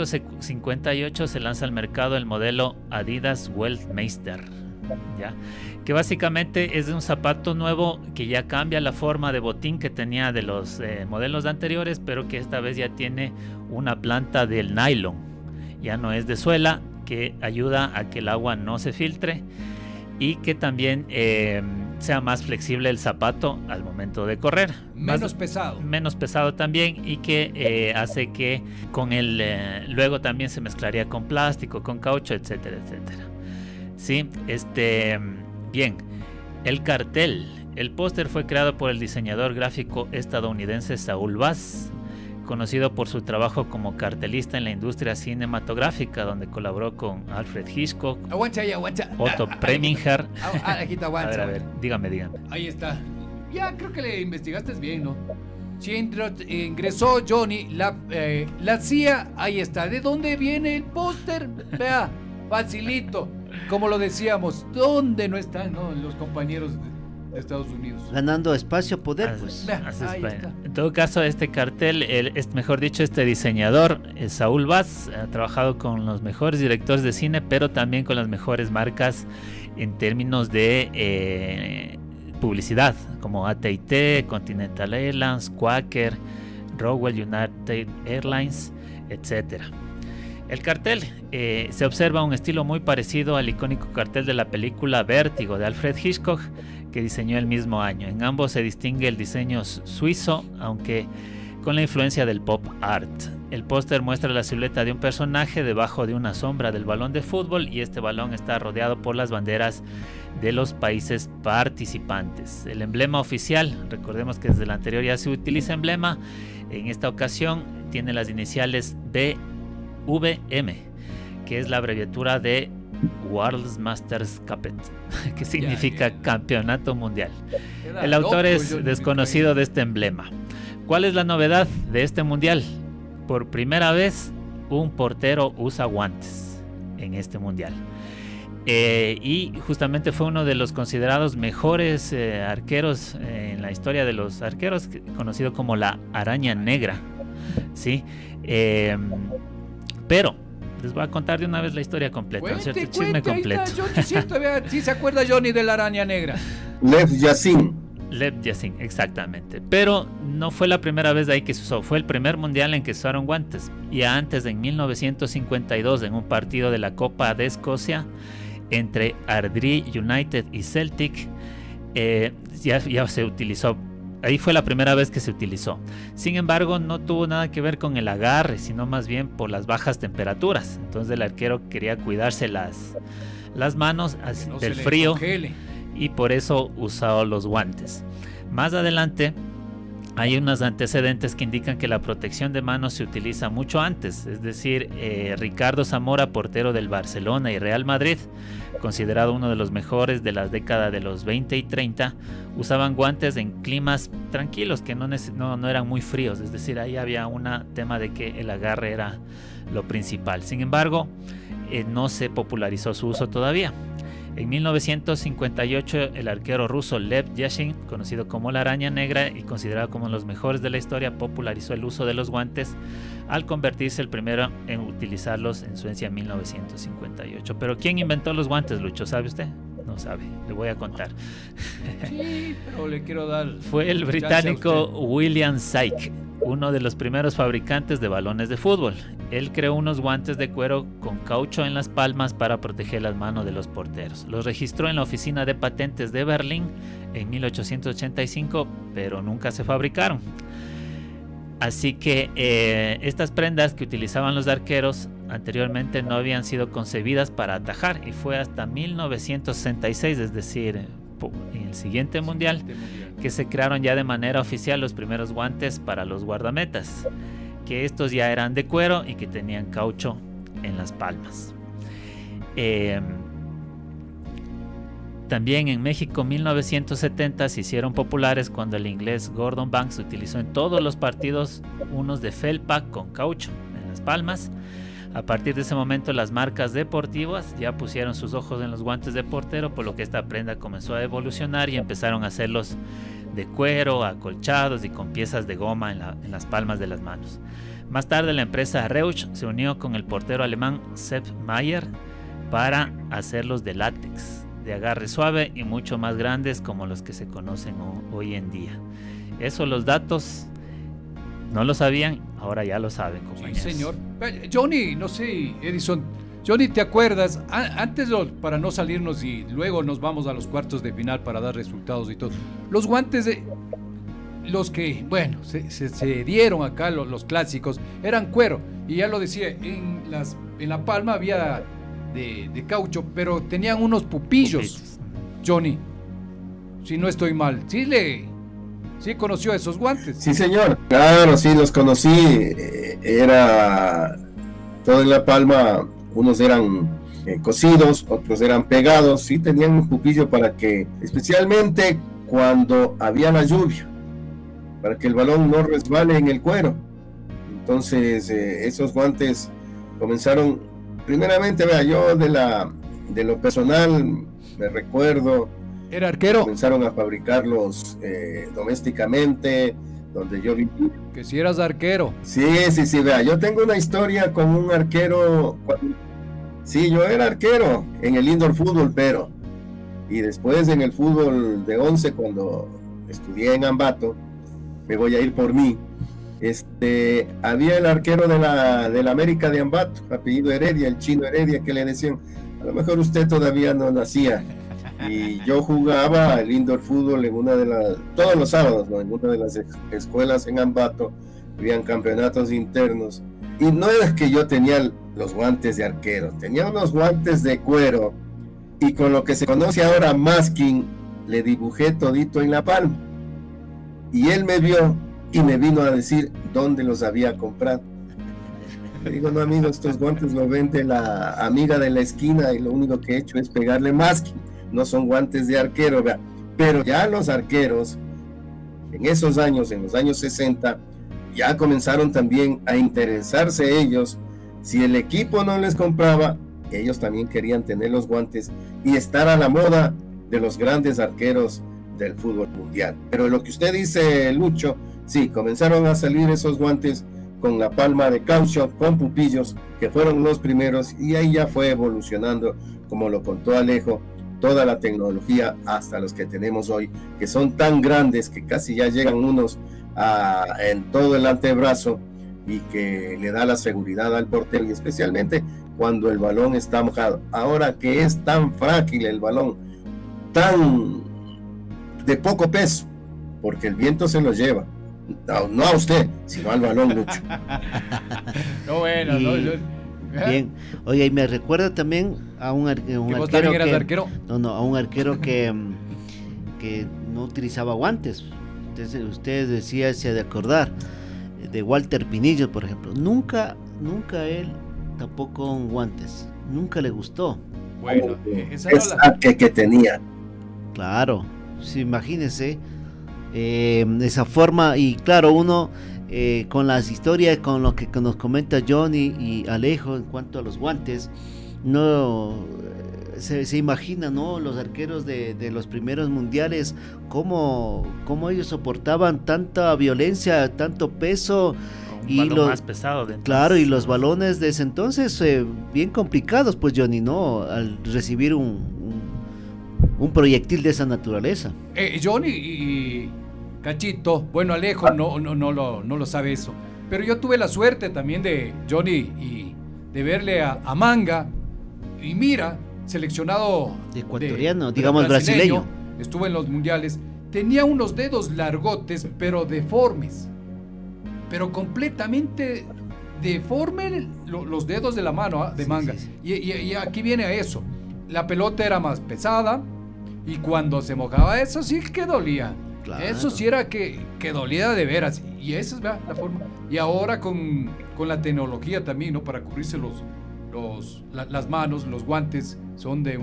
[SPEAKER 1] 1958 se lanza al mercado el modelo Adidas Weltmeister, ¿ya? Que básicamente es de un zapato nuevo que ya cambia la forma de botín que tenía de los modelos anteriores, pero que esta vez ya tiene una planta del nylon, ya no es de suela, que ayuda a que el agua no se filtre y que también sea más flexible el zapato al momento de correr,
[SPEAKER 3] Menos pesado.
[SPEAKER 1] menos pesado también, y que hace que con el luego también se mezclaría con plástico, con caucho, etcétera, etcétera. Sí, bien, el cartel. El póster fue creado por el diseñador gráfico estadounidense Saul Bass, conocido por su trabajo como cartelista en la industria cinematográfica, donde colaboró con Alfred Hitchcock,
[SPEAKER 3] Aguanta ahí, aguanta.
[SPEAKER 1] Otto Preminger.
[SPEAKER 3] Aquí está, aguanta.
[SPEAKER 1] A ver, dígame.
[SPEAKER 3] Ahí está. Ya creo que le investigaste bien, ¿no? Si ingresó Johnny, la CIA, ahí está. ¿De dónde viene el póster? Vea, facilito. Como lo decíamos, ¿dónde no están, no, los compañeros de Estados Unidos?
[SPEAKER 4] Ganando espacio, poder, pues.
[SPEAKER 3] Ahí está.
[SPEAKER 1] En todo caso, este cartel, este diseñador, Saul Bass, ha trabajado con los mejores directores de cine, pero también con las mejores marcas en términos de publicidad, como AT&T, Continental Airlines, Quaker, Rowell United Airlines, etcétera. El cartel se observa un estilo muy parecido al icónico cartel de la película Vértigo de Alfred Hitchcock, que diseñó el mismo año. En ambos se distingue el diseño suizo, aunque con la influencia del pop art. El póster muestra la silueta de un personaje debajo de una sombra del balón de fútbol, y este balón está rodeado por las banderas de los países participantes. El emblema oficial, recordemos que desde el anterior ya se utiliza emblema, en esta ocasión tiene las iniciales BVM, que es la abreviatura de World Masters Cup, que significa Campeonato Mundial. El autor es desconocido de este emblema. ¿Cuál es la novedad de este mundial? Por primera vez un portero usa guantes en este mundial. Y justamente fue uno de los considerados mejores arqueros en la historia de los arqueros, conocido como la araña negra, ¿sí? Pero les voy a contar de una vez la historia completa, ¿no es cierto? El chisme completo.
[SPEAKER 3] Sí se acuerda Johnny de la araña negra.
[SPEAKER 2] Lev Yassin.
[SPEAKER 1] Lev Yassin, exactamente. Pero no fue la primera vez de ahí que se usó. Fue el primer mundial en que se usaron guantes. Y antes, en 1952, en un partido de la Copa de Escocia entre Ardrey United y Celtic, ya se utilizó. Ahí fue la primera vez que se utilizó. Sin embargo, no tuvo nada que ver con el agarre, sino más bien por las bajas temperaturas. Entonces el arquero quería cuidarse las manos del frío, y por eso usó los guantes. Más adelante hay unos antecedentes que indican que la protección de manos se utiliza mucho antes. Es decir, Ricardo Zamora, portero del Barcelona y Real Madrid, considerado uno de los mejores de las décadas de los 20 y 30, usaban guantes en climas tranquilos, que no eran muy fríos. Es decir, ahí había un tema de que el agarre era lo principal. Sin embargo, no se popularizó su uso todavía. En 1958, el arquero ruso Lev Yashin, conocido como la araña negra y considerado como uno de los mejores de la historia, popularizó el uso de los guantes al convertirse el primero en utilizarlos en Suecia en 1958. Pero ¿quién inventó los guantes, Lucho? ¿Sabe usted? No sabe, le voy a contar.
[SPEAKER 3] Sí, pero le quiero dar...
[SPEAKER 1] Fue el británico William Syke, uno de los primeros fabricantes de balones de fútbol. Él creó unos guantes de cuero con caucho en las palmas para proteger las manos de los porteros. Los registró en la oficina de patentes de Berlín en 1885, pero nunca se fabricaron. Así que estas prendas que utilizaban los arqueros anteriormente no habían sido concebidas para atajar, y fue hasta 1966, es decir, en el siguiente mundial, que se crearon ya de manera oficial los primeros guantes para los guardametas, que estos ya eran de cuero y que tenían caucho en las palmas. También en México, 1970, se hicieron populares cuando el inglés Gordon Banks utilizó en todos los partidos unos de felpa con caucho en las palmas. A partir de ese momento, las marcas deportivas ya pusieron sus ojos en los guantes de portero, por lo que esta prenda comenzó a evolucionar y empezaron a hacerlos de cuero, acolchados y con piezas de goma en las palmas de las manos. Más tarde, la empresa Reusch se unió con el portero alemán Sepp Maier para hacerlos de látex, de agarre suave y mucho más grandes, como los que se conocen hoy en día. Eso, los datos no lo sabían, ahora ya lo saben, compañeros.
[SPEAKER 3] Sí, señor. Johnny, no sé, Edison, Johnny, ¿te acuerdas? Antes, para no salirnos y luego nos vamos a los cuartos de final para dar resultados y todo, los guantes de los que, bueno, se dieron acá, los clásicos, eran cuero, y ya lo decía, en la palma había de caucho, pero tenían unos pupillos. Johnny, si no estoy mal, ¿sí conoció esos guantes?
[SPEAKER 2] Sí, señor. Claro, sí, los conocí. Era todo en la palma. Unos eran cosidos, otros eran pegados. Sí, tenían un pupillo para que, especialmente cuando había la lluvia, para que el balón no resbale en el cuero. Entonces, esos guantes comenzaron, primeramente, vea, yo de lo personal, me recuerdo.
[SPEAKER 3] ¿Era arquero?
[SPEAKER 2] Comenzaron a fabricarlos domésticamente, donde yo viví.
[SPEAKER 3] Que si eras arquero.
[SPEAKER 2] Sí, vea, yo tengo una historia con un arquero. Sí, yo era arquero en el indoor fútbol, pero, y después en el fútbol de 11, cuando estudié en Ambato, me voy a ir por mí. Había el arquero de la América de Ambato, apellido Heredia, el chino Heredia, que le decían, a lo mejor usted todavía no nacía. Y yo jugaba el indoor fútbol todos los sábados, ¿no? En una de las escuelas en Ambato, habían campeonatos internos. Y no era que yo tenía los guantes de arquero, tenía unos guantes de cuero, y con lo que se conoce ahora masking, le dibujé todito en la palma. Y él me vio y me vino a decir dónde los había comprado. Le digo, no amigo, estos guantes los vende la amiga de la esquina y lo único que he hecho es pegarle masking, no son guantes de arquero, ¿verdad? Pero ya los arqueros, en esos años, en los años 60, ya comenzaron también a interesarse ellos. Si el equipo no les compraba, ellos también querían tener los guantes y estar a la moda de los grandes arqueros del fútbol mundial. Pero lo que usted dice, Lucho, sí, comenzaron a salir esos guantes con la palma de caucho, con pupillos, que fueron los primeros, y ahí ya fue evolucionando, como lo contó Alejo, toda la tecnología hasta los que tenemos hoy, que son tan grandes que casi ya llegan unos en todo el antebrazo, y que le da la seguridad al portero, y especialmente cuando el balón está mojado. Ahora que es tan frágil el balón, tan de poco peso, porque el viento se lo lleva, no a usted, sino al balón, Lucho.
[SPEAKER 3] No, bueno,
[SPEAKER 4] bien. Oye, y me recuerda también a un arquero
[SPEAKER 3] ¿Vos también eras arquero?
[SPEAKER 4] No, a un arquero que no utilizaba guantes. Entonces, usted decía, se ha de acordar de Walter Pinillo, por ejemplo. Nunca él tapó con guantes, nunca le gustó.
[SPEAKER 3] Bueno,
[SPEAKER 2] esa que tenía.
[SPEAKER 4] Claro, sí, imagínese esa forma. Y claro, uno con las historias, con lo que nos comenta Johnny y Alejo en cuanto a los guantes, no se imagina, ¿no? Los arqueros de los primeros mundiales, cómo ellos soportaban tanta violencia, tanto peso.
[SPEAKER 1] Un balón más pesado de entonces.
[SPEAKER 4] Claro, y los balones de ese entonces bien complicados, pues, Johnny, ¿no? Al recibir un proyectil de esa naturaleza.
[SPEAKER 3] Johnny y Cachito, bueno, Alejo no lo sabe eso, pero yo tuve la suerte también de Johnny y de verle a Manga, y mira, seleccionado
[SPEAKER 4] ecuatoriano, digamos brasileño,
[SPEAKER 3] estuvo en los mundiales, tenía unos dedos largotes, pero deformes, pero completamente deformes los dedos de la mano de Manga. Sí. Y aquí viene a eso, la pelota era más pesada, y cuando se mojaba, eso sí que dolía. Claro. Eso sí era que dolía de veras. Y esa es la forma. Y ahora con la tecnología también, ¿no? Para cubrirse las manos, los guantes son de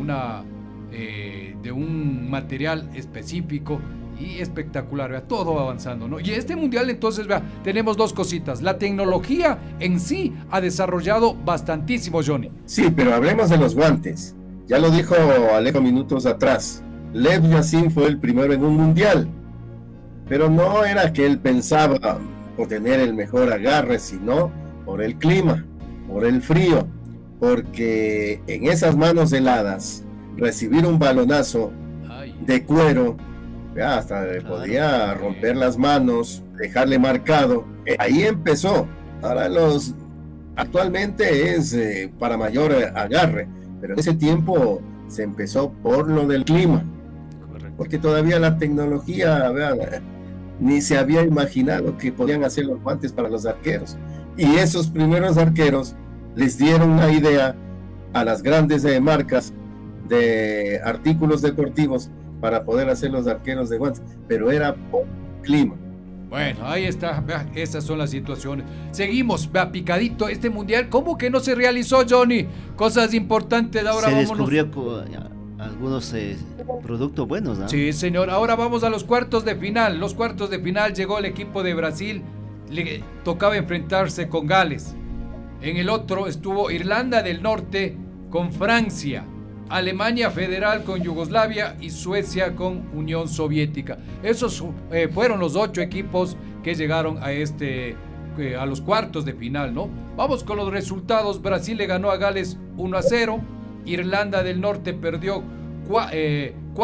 [SPEAKER 3] un material específico y espectacular, ¿vea? Todo avanzando, ¿no? Y este mundial, entonces, ¿vea? Tenemos dos cositas. La tecnología en sí ha desarrollado bastantísimo, Johnny.
[SPEAKER 2] Sí, pero hablemos de los guantes. Ya lo dijo Alejo minutos atrás. Lev Yassin fue el primero en un mundial, pero no era que él pensaba por tener el mejor agarre, sino por el clima, por el frío, porque en esas manos heladas, recibir un balonazo de cuero, hasta le podía romper las manos, dejarle marcado. Ahí empezó. Ahora actualmente es para mayor agarre, pero en ese tiempo se empezó por lo del clima. Porque todavía la tecnología, ni se había imaginado que podían hacer los guantes para los arqueros. Y esos primeros arqueros les dieron una idea a las grandes marcas de artículos deportivos para poder hacer los arqueros de guantes, pero era por clima.
[SPEAKER 3] Bueno, ahí está, vea, esas son las situaciones. Seguimos, vea, picadito este mundial. ¿Cómo que no se realizó, Johnny? Cosas importantes, ahora
[SPEAKER 4] se descubrió algunos productos buenos, ¿no?
[SPEAKER 3] Sí, señor. Ahora vamos a los cuartos de final. Los cuartos de final llegó el equipo de Brasil. Le tocaba enfrentarse con Gales. En el otro estuvo Irlanda del Norte con Francia, Alemania Federal con Yugoslavia y Suecia con Unión Soviética. Esos fueron los 8 equipos que llegaron a los cuartos de final, ¿no? Vamos con los resultados. Brasil le ganó a Gales 1-0. Irlanda del Norte perdió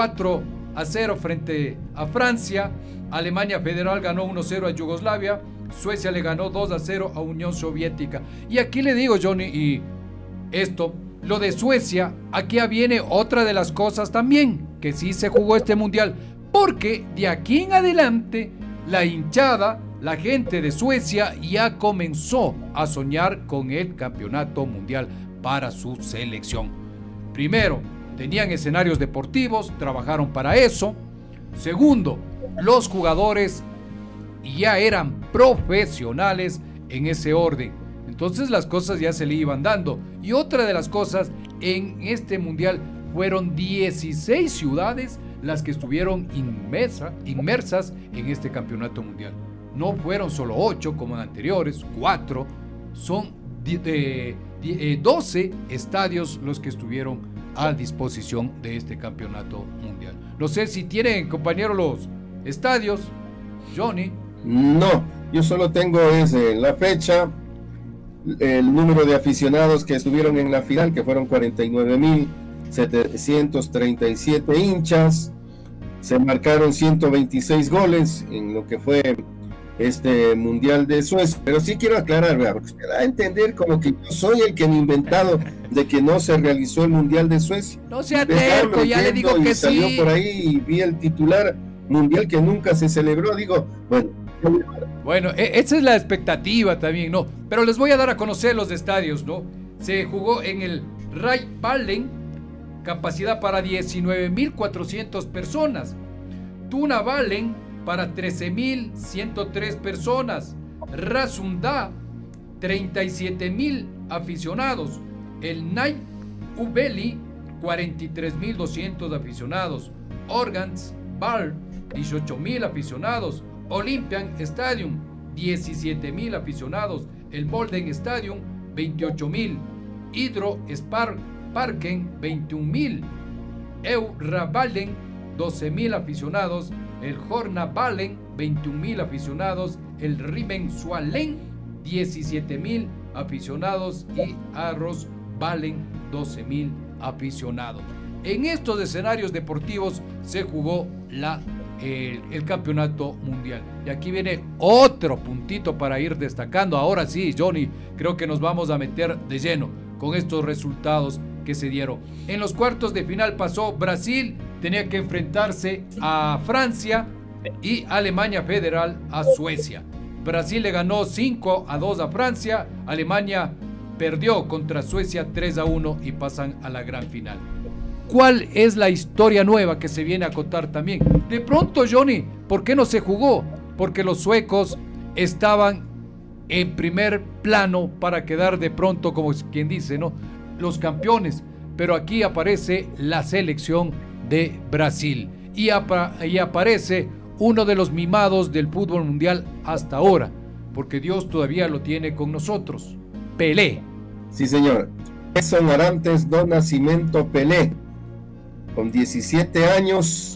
[SPEAKER 3] 4-0 frente a Francia. Alemania Federal ganó 1-0 a Yugoslavia. Suecia le ganó 2-0 a Unión Soviética. Y aquí le digo, Johnny, y esto, lo de Suecia, aquí viene otra de las cosas también, que sí se jugó este mundial, porque de aquí en adelante la hinchada, la gente de Suecia ya comenzó a soñar con el campeonato mundial para su selección. Primero, tenían escenarios deportivos, trabajaron para eso. Segundo, los jugadores ya eran profesionales en ese orden. Entonces las cosas ya se le iban dando. Y otra de las cosas, en este mundial fueron 16 ciudades las que estuvieron inmersas en este campeonato mundial. No fueron solo 8 como en anteriores, 4, son 12 estadios los que estuvieron a disposición de este campeonato mundial. No sé si tienen, compañeros, los estadios, Johnny.
[SPEAKER 2] No, yo solo tengo la fecha, el número de aficionados que estuvieron en la final, que fueron 49.737 hinchas. Se marcaron 126 goles en lo que fue este Mundial de Suecia. Pero sí quiero aclarar, porque usted da a entender como que yo soy el que me he inventado de que no se realizó el Mundial de Suecia.
[SPEAKER 3] No sea terco, ya le digo que
[SPEAKER 2] salió
[SPEAKER 3] sí.
[SPEAKER 2] Por ahí y vi el titular mundial que nunca se celebró. Digo,
[SPEAKER 3] bueno, esa es la expectativa también, ¿no? Pero les voy a dar a conocer los estadios, ¿no? Se jugó en el Rhein-Ballen, capacidad para 19.400 personas. Tuna-Ballen para 13.103 personas. Rasunda, 37.000 aficionados. El Night Ubeli, 43.200 aficionados. Organs Bar, 18.000 aficionados. Olympian Stadium, 17.000 aficionados. El Molden Stadium, 28.000. Hydro Parken, 21.000. Euraballen, 12.000 aficionados. El Hornaballen, 21.000 aficionados. El Rimensualen, 17.000 aficionados. Y Arrosballen, 12.000 aficionados. En estos escenarios deportivos se jugó el campeonato mundial. Y aquí viene otro puntito para ir destacando. Ahora sí, Johnny, creo que nos vamos a meter de lleno con estos resultados que se dieron. En los cuartos de final pasó Brasil, tenía que enfrentarse a Francia, y Alemania Federal a Suecia. Brasil le ganó 5-2 a Francia, Alemania perdió contra Suecia 3-1 y pasan a la gran final. ¿Cuál es la historia nueva que se viene a contar también? De pronto, Johnny, ¿por qué no se jugó? Porque los suecos estaban en primer plano para quedar de pronto, como quien dice, ¿no?, los campeones. Pero aquí aparece la selección de Brasil y aparece uno de los mimados del fútbol mundial hasta ahora, porque Dios todavía lo tiene con nosotros, Pelé.
[SPEAKER 2] Sí, señor. Edson Arantes do Nascimento Pelé, con 17 años,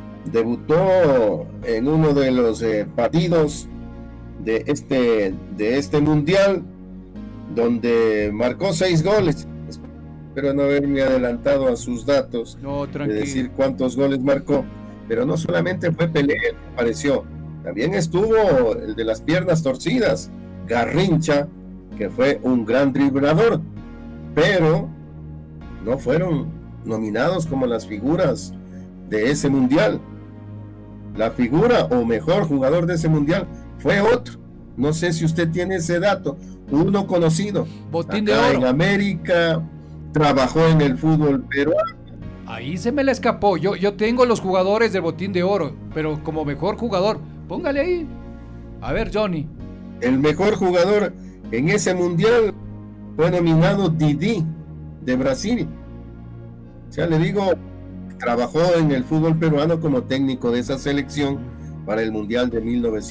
[SPEAKER 2] debutó en uno de los partidos de este mundial, donde marcó 6 goles. Espero no haberme adelantado a sus datos, de decir cuántos goles marcó. Pero no solamente fue Pelé el que apareció, también estuvo el de las piernas torcidas, Garrincha, que fue un gran driblador, pero no fueron nominados como las figuras de ese mundial. La figura o mejor jugador de ese mundial fue otro. No sé si usted tiene ese dato, uno conocido.
[SPEAKER 3] Botín de Oro.
[SPEAKER 2] En América, trabajó en el fútbol peruano.
[SPEAKER 3] Ahí se me le escapó. Yo tengo los jugadores del Botín de Oro, pero como mejor jugador, póngale ahí. A ver, Johnny.
[SPEAKER 2] El mejor jugador en ese mundial fue nominado Didi, de Brasil. O sea, le digo, trabajó en el fútbol peruano como técnico de esa selección para el mundial de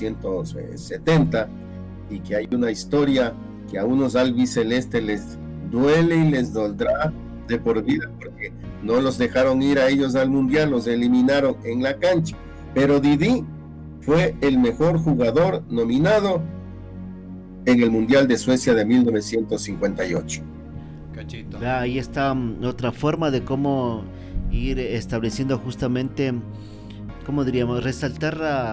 [SPEAKER 2] 1970, y que hay una historia que a unos albicelestes les duele y les doldrá de por vida, porque no los dejaron ir a ellos al mundial, los eliminaron en la cancha. Pero Didi fue el mejor jugador nominado en el mundial de Suecia de 1958.
[SPEAKER 3] Cachito.
[SPEAKER 4] Ahí está otra forma de cómo ir estableciendo justamente, ¿cómo diríamos?, resaltar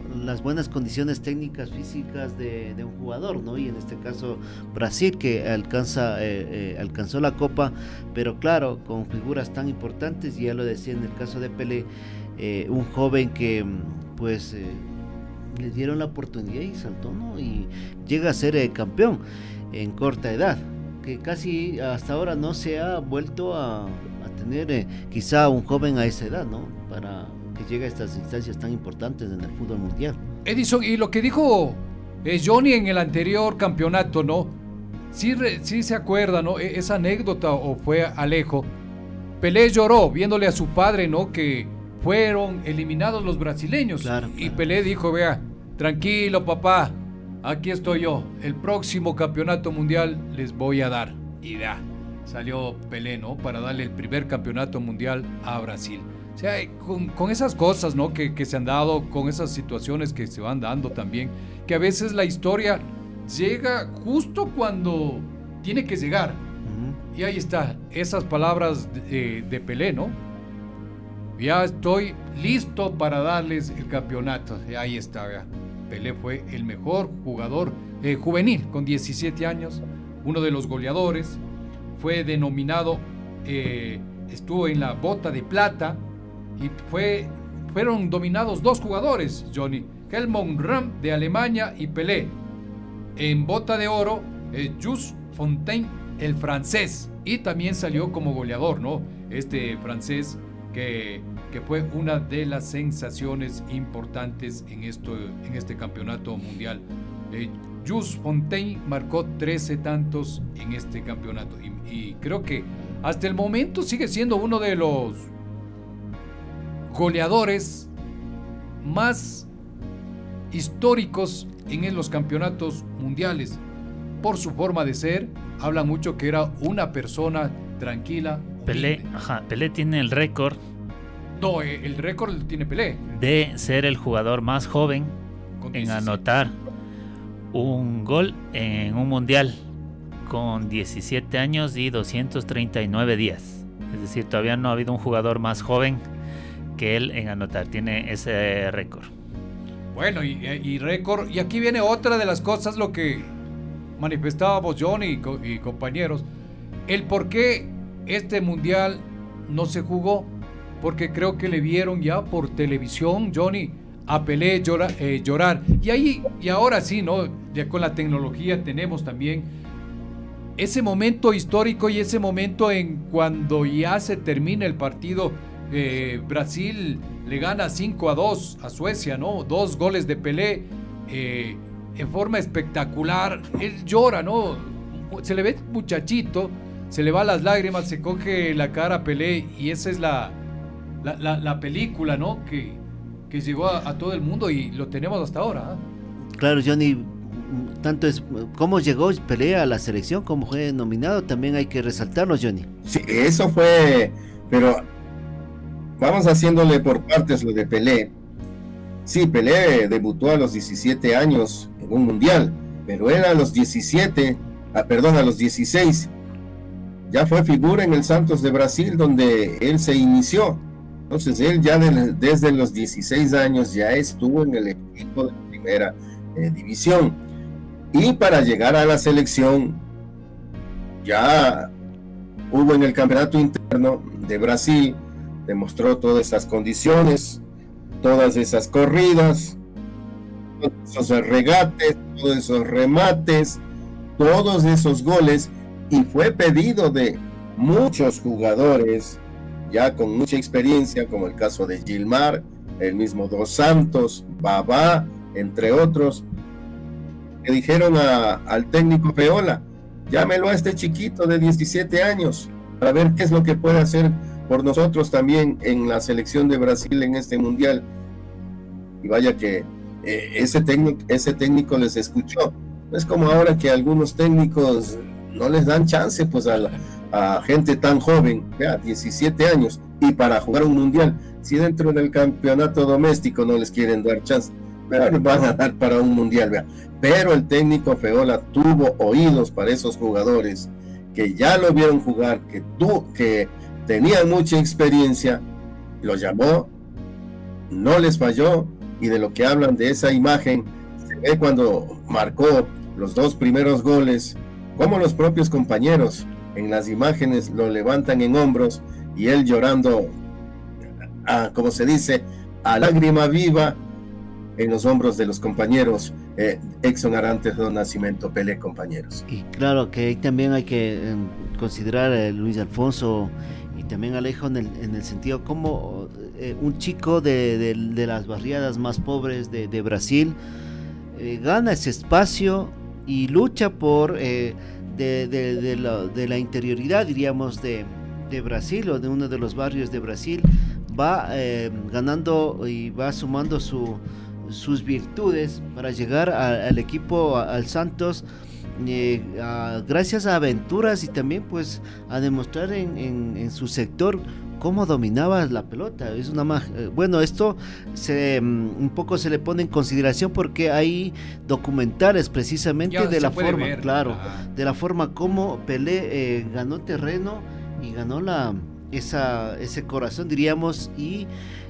[SPEAKER 4] las buenas condiciones técnicas físicas de un jugador, ¿no? Y en este caso Brasil, que alcanzó la Copa, pero claro, con figuras tan importantes, y ya lo decía en el caso de Pelé, un joven que pues le dieron la oportunidad y saltó, ¿no? Y llega a ser campeón en corta edad, que casi hasta ahora no se ha vuelto a tener quizá un joven a esa edad, ¿no? Para que llegue a estas instancias tan importantes en el fútbol mundial.
[SPEAKER 3] Edison, y lo que dijo Johnny en el anterior campeonato, ¿no? Sí se acuerda, ¿no? Esa anécdota, o fue Alejo. Pelé lloró viéndole a su padre, ¿no? Que fueron eliminados los brasileños.
[SPEAKER 4] Claro,
[SPEAKER 3] y Pelé dijo, vea, tranquilo papá, aquí estoy yo, el próximo campeonato mundial les voy a dar. Y ya, salió Pelé, ¿no? Para darle el primer campeonato mundial a Brasil. O sea, con esas cosas, ¿no? Que se han dado, con esas situaciones que se van dando también, que a veces la historia llega justo cuando tiene que llegar. Y ahí está, esas palabras de Pelé, ¿no? Ya estoy listo para darles el campeonato. Y ahí está, vea. Pelé fue el mejor jugador juvenil, con 17 años, uno de los goleadores, fue denominado, estuvo en la bota de plata, y fueron dominados dos jugadores, Johnny, Helmut Ram de Alemania y Pelé. En bota de oro, Jules Fontaine, el francés, y también salió como goleador, ¿no? Este francés que fue una de las sensaciones importantes en este campeonato mundial. Jules Fontaine marcó 13 tantos en este campeonato, y creo que hasta el momento sigue siendo uno de los goleadores más históricos en los campeonatos mundiales. Por su forma de ser, habla mucho que era una persona tranquila.
[SPEAKER 1] Pelé tiene el récord.
[SPEAKER 3] No, el récord lo tiene Pelé.
[SPEAKER 1] De ser el jugador más joven en anotar un gol en un mundial, con 17 años y 239 días. Es decir, todavía no ha habido un jugador más joven que él en anotar. Tiene ese récord.
[SPEAKER 3] Bueno, y récord. Y aquí viene otra de las cosas, lo que manifestábamos Johnny y compañeros, el por qué este mundial no se jugó, porque creo que le vieron ya por televisión, Johnny, a Pelé llorar. Y ahora sí, ¿no? Ya con la tecnología tenemos también ese momento histórico, y ese momento en cuando ya se termina el partido. Brasil le gana 5-2 a Suecia, ¿no? 2 goles de Pelé en forma espectacular. Él llora, ¿no? Se le ve muchachito, se le van las lágrimas, se coge la cara a Pelé, y esa es la película, ¿no? Que llegó a todo el mundo, y lo tenemos hasta ahora, ¿eh?
[SPEAKER 4] Claro, Johnny, tanto es cómo llegó Pelé a la selección, cómo fue nominado, también hay que resaltarlo, Johnny.
[SPEAKER 2] Sí, eso fue, pero vamos haciéndole por partes lo de Pelé. Sí, Pelé debutó a los 17 años en un mundial, pero él a los 16 ya fue figura en el Santos de Brasil, donde él se inició. Entonces él ya desde los 16 años ya estuvo en el equipo de primera división. Y para llegar a la selección ya hubo en el campeonato interno de Brasil, demostró todas esas condiciones, todas esas corridas, todos esos regates, todos esos remates, todos esos goles, y fue pedido de muchos jugadores ya con mucha experiencia, como el caso de Gilmar, el mismo Dos Santos, Babá, entre otros, que dijeron al técnico Feola, llámelo a este chiquito de 17 años para ver qué es lo que puede hacer por nosotros también en la selección de Brasil en este mundial. Y vaya que ese técnico les escuchó. No es como ahora que algunos técnicos no les dan chance pues a gente tan joven, vea, 17 años, y para jugar un mundial, si dentro del campeonato doméstico no les quieren dar chance, pero van a dar para un mundial, vea. Pero el técnico Feola tuvo oídos para esos jugadores que ya lo vieron jugar, que tenían mucha experiencia, los llamó, no les falló, y de lo que hablan de esa imagen, se ve cuando marcó los 2 primeros goles, como los propios compañeros en las imágenes lo levantan en hombros y él llorando, como se dice, a lágrima viva en los hombros de los compañeros. Edson Arantes do Nascimento, Pelé, compañeros.
[SPEAKER 4] Y claro que ahí también hay que considerar a Luis Alfonso y también Alejo en el sentido como un chico de las barriadas más pobres de Brasil gana ese espacio y lucha por de la interioridad, diríamos, de Brasil, o de uno de los barrios de Brasil, va ganando y va sumando sus virtudes para llegar al equipo, al Santos, gracias a aventuras y también pues a demostrar en su sector cómo dominaba la pelota. Es una bueno, esto un poco se le pone en consideración porque hay documentales precisamente
[SPEAKER 3] ya
[SPEAKER 4] de la forma,
[SPEAKER 3] ver,
[SPEAKER 4] claro, de la forma como Pelé ganó terreno y ganó ese corazón, diríamos, y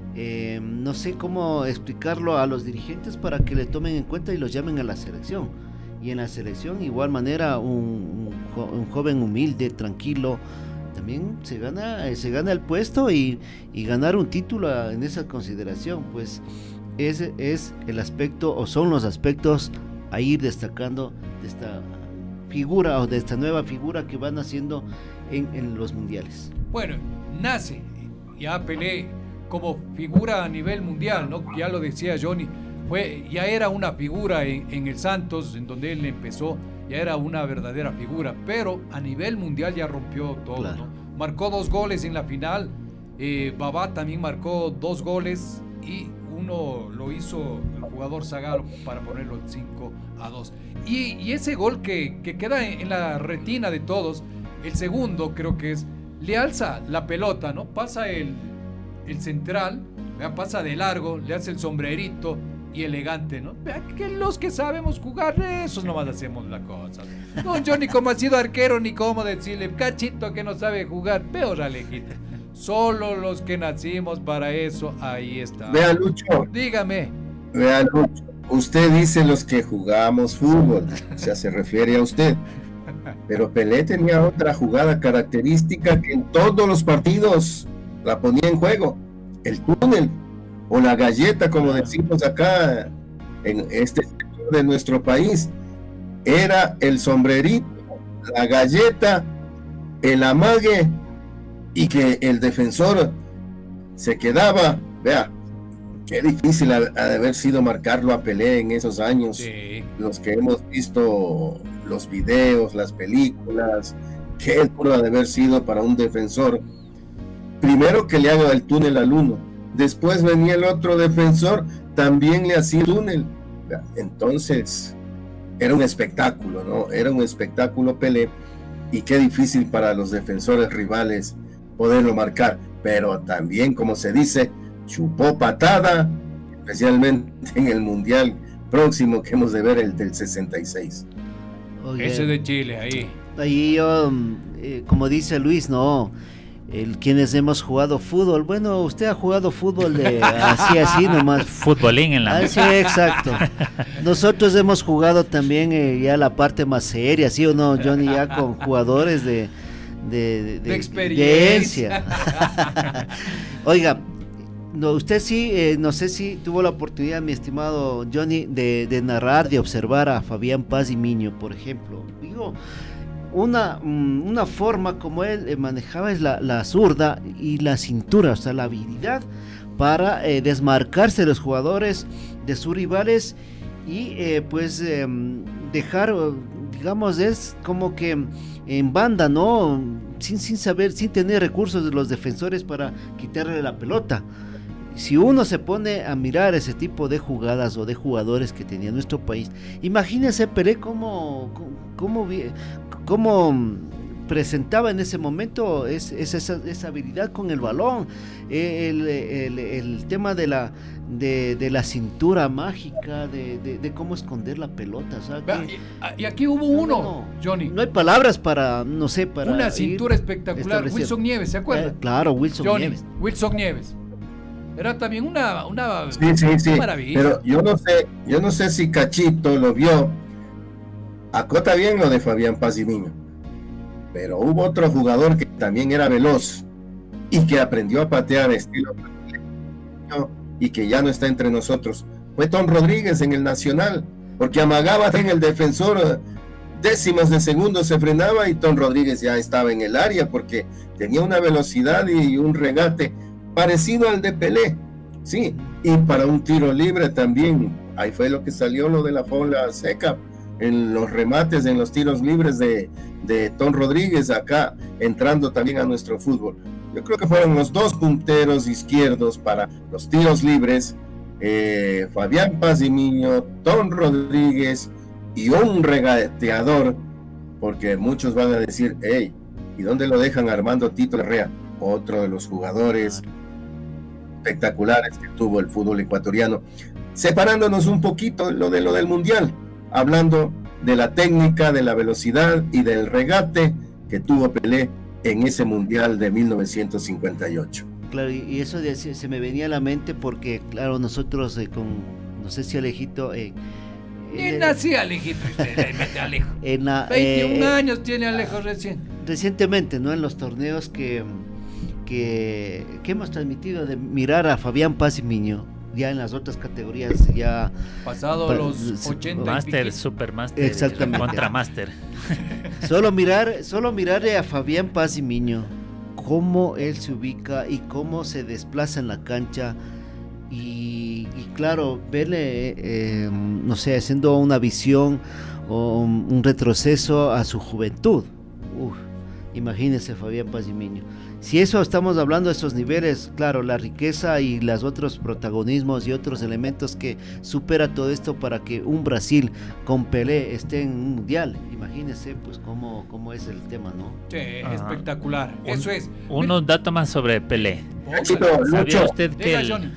[SPEAKER 4] no sé cómo explicarlo a los dirigentes para que le tomen en cuenta y los llamen a la selección. Y en la selección, igual manera, un joven humilde, tranquilo, también se gana el puesto y ganar un título en esa consideración, pues ese es el aspecto, o son los aspectos a ir destacando de esta figura o de esta nueva figura que van haciendo en los mundiales.
[SPEAKER 3] Bueno, nace ya Pelé como figura a nivel mundial, ¿no? Ya lo decía Johnny, ya era una figura en el Santos, en donde él empezó, ya era una verdadera figura, pero a nivel mundial ya rompió todo, claro, ¿no? Marcó 2 goles en la final, Babá también marcó 2 goles y uno lo hizo el jugador Zagallo para ponerlo 5-2. Y ese gol que queda en la retina de todos, el segundo creo que es, le alza la pelota, ¿no? Pasa el central, ¿verdad? Pasa de largo, le hace el sombrerito y elegante, ¿no? Que los que sabemos jugar, esos nomás hacemos la cosa. No, yo ni como ha sido arquero, ni como decirle, cachito que no sabe jugar, peor Alejita. Solo los que nacimos para eso, ahí está.
[SPEAKER 2] Vea, Lucho.
[SPEAKER 3] Dígame.
[SPEAKER 2] Vea, Lucho. Usted dice los que jugamos fútbol, o sea, se refiere a usted. Pero Pelé tenía otra jugada característica que en todos los partidos la ponía en juego: el túnel o la galleta, como decimos acá en este sector de nuestro país. Era el sombrerito, la galleta, el amague, y que el defensor se quedaba. Vea, qué difícil ha de haber sido marcarlo a Pelé en esos años, sí. Los que hemos visto los videos, las películas, qué duro ha de haber sido para un defensor. Primero que le haga el túnel al uno, después venía el otro defensor, también le hacía el túnel. Entonces era un espectáculo, ¿no? Era un espectáculo Pelé, y qué difícil para los defensores rivales poderlo marcar, pero también, como se dice, chupó patada, especialmente en el Mundial próximo que hemos de ver, el del 66.
[SPEAKER 3] Oye, ese de Chile,
[SPEAKER 4] ahí yo, como dice Luis, no, quienes hemos jugado fútbol, bueno, usted ha jugado fútbol de así nomás.
[SPEAKER 1] Futbolín en la
[SPEAKER 4] sí, exacto. Nosotros hemos jugado también ya la parte más seria, ¿sí o no, Johnny? Ya con jugadores de
[SPEAKER 3] experiencia.
[SPEAKER 4] Oiga, no, usted sí, no sé si tuvo la oportunidad, mi estimado Johnny, de narrar, de observar a Fabián Paz y Miño, por ejemplo. Digo, una forma como él manejaba es la zurda y la cintura, o sea, la habilidad para desmarcarse de los jugadores de sus rivales y pues dejar, digamos, es como que en banda, ¿no? Sin saber, sin tener recursos de los defensores para quitarle la pelota. Si uno se pone a mirar ese tipo de jugadas o de jugadores que tenía nuestro país, imagínense Pelé cómo presentaba en ese momento esa habilidad con el balón, el tema de la cintura mágica, de cómo esconder la pelota. O sea,
[SPEAKER 3] y aquí hubo uno, Johnny.
[SPEAKER 4] No hay palabras para, no sé, para
[SPEAKER 3] una cintura espectacular. Wilson Nieves, ¿se acuerda?
[SPEAKER 4] Claro, Wilson Nieves.
[SPEAKER 3] Wilson Nieves. Era también una
[SPEAKER 2] Sí.
[SPEAKER 3] maravilla.
[SPEAKER 2] Pero yo no sé si Cachito lo vio. Acota bien lo de Fabián Pazimiño. Pero hubo otro jugador que también era veloz y que aprendió a patear estilo y que ya no está entre nosotros. Fue Tom Rodríguez en el Nacional, porque amagaba en el defensor, décimas de segundo se frenaba y Tom Rodríguez ya estaba en el área porque tenía una velocidad y un regate parecido al de Pelé, sí, y para un tiro libre también, ahí fue lo que salió lo de la bola seca, en los remates, en los tiros libres de Tom Rodríguez, acá entrando también a nuestro fútbol. Yo creo que fueron los dos punteros izquierdos para los tiros libres, Fabián Pazimiño, Tom Rodríguez y un regateador, porque muchos van a decir, hey, ¿y dónde lo dejan Armando Tito Larrea? Otro de los jugadores espectaculares que tuvo el fútbol ecuatoriano. Separándonos un poquito lo del Mundial, hablando de la técnica, de la velocidad y del regate que tuvo Pelé en ese Mundial de 1958.
[SPEAKER 4] Claro, y eso se me venía a la mente porque, claro, nosotros no sé si Alejito...
[SPEAKER 3] Ni nací Alejito, usted mete Alejo. 21 años tiene Alejo recién.
[SPEAKER 4] Recientemente, ¿no? En los torneos que hemos transmitido de mirar a Fabián Pazimiño, ya en las otras categorías, ya...
[SPEAKER 3] Pasado los 80.
[SPEAKER 1] Master, Supermaster,
[SPEAKER 4] exactamente.
[SPEAKER 1] Contramaster.
[SPEAKER 4] Solo mirarle a Fabián Pazimiño, cómo él se ubica y cómo se desplaza en la cancha y claro, verle, no sé, haciendo una visión o un retroceso a su juventud. Imagínese Fabián Pazimiño. Si eso estamos hablando de estos niveles, claro, la riqueza y los otros protagonismos y otros elementos que supera todo esto para que un Brasil con Pelé esté en un mundial. Imagínese pues cómo es el tema, ¿no?
[SPEAKER 3] Sí, espectacular. Eso es.
[SPEAKER 1] Unos datos más sobre Pelé. ¿Sabía usted que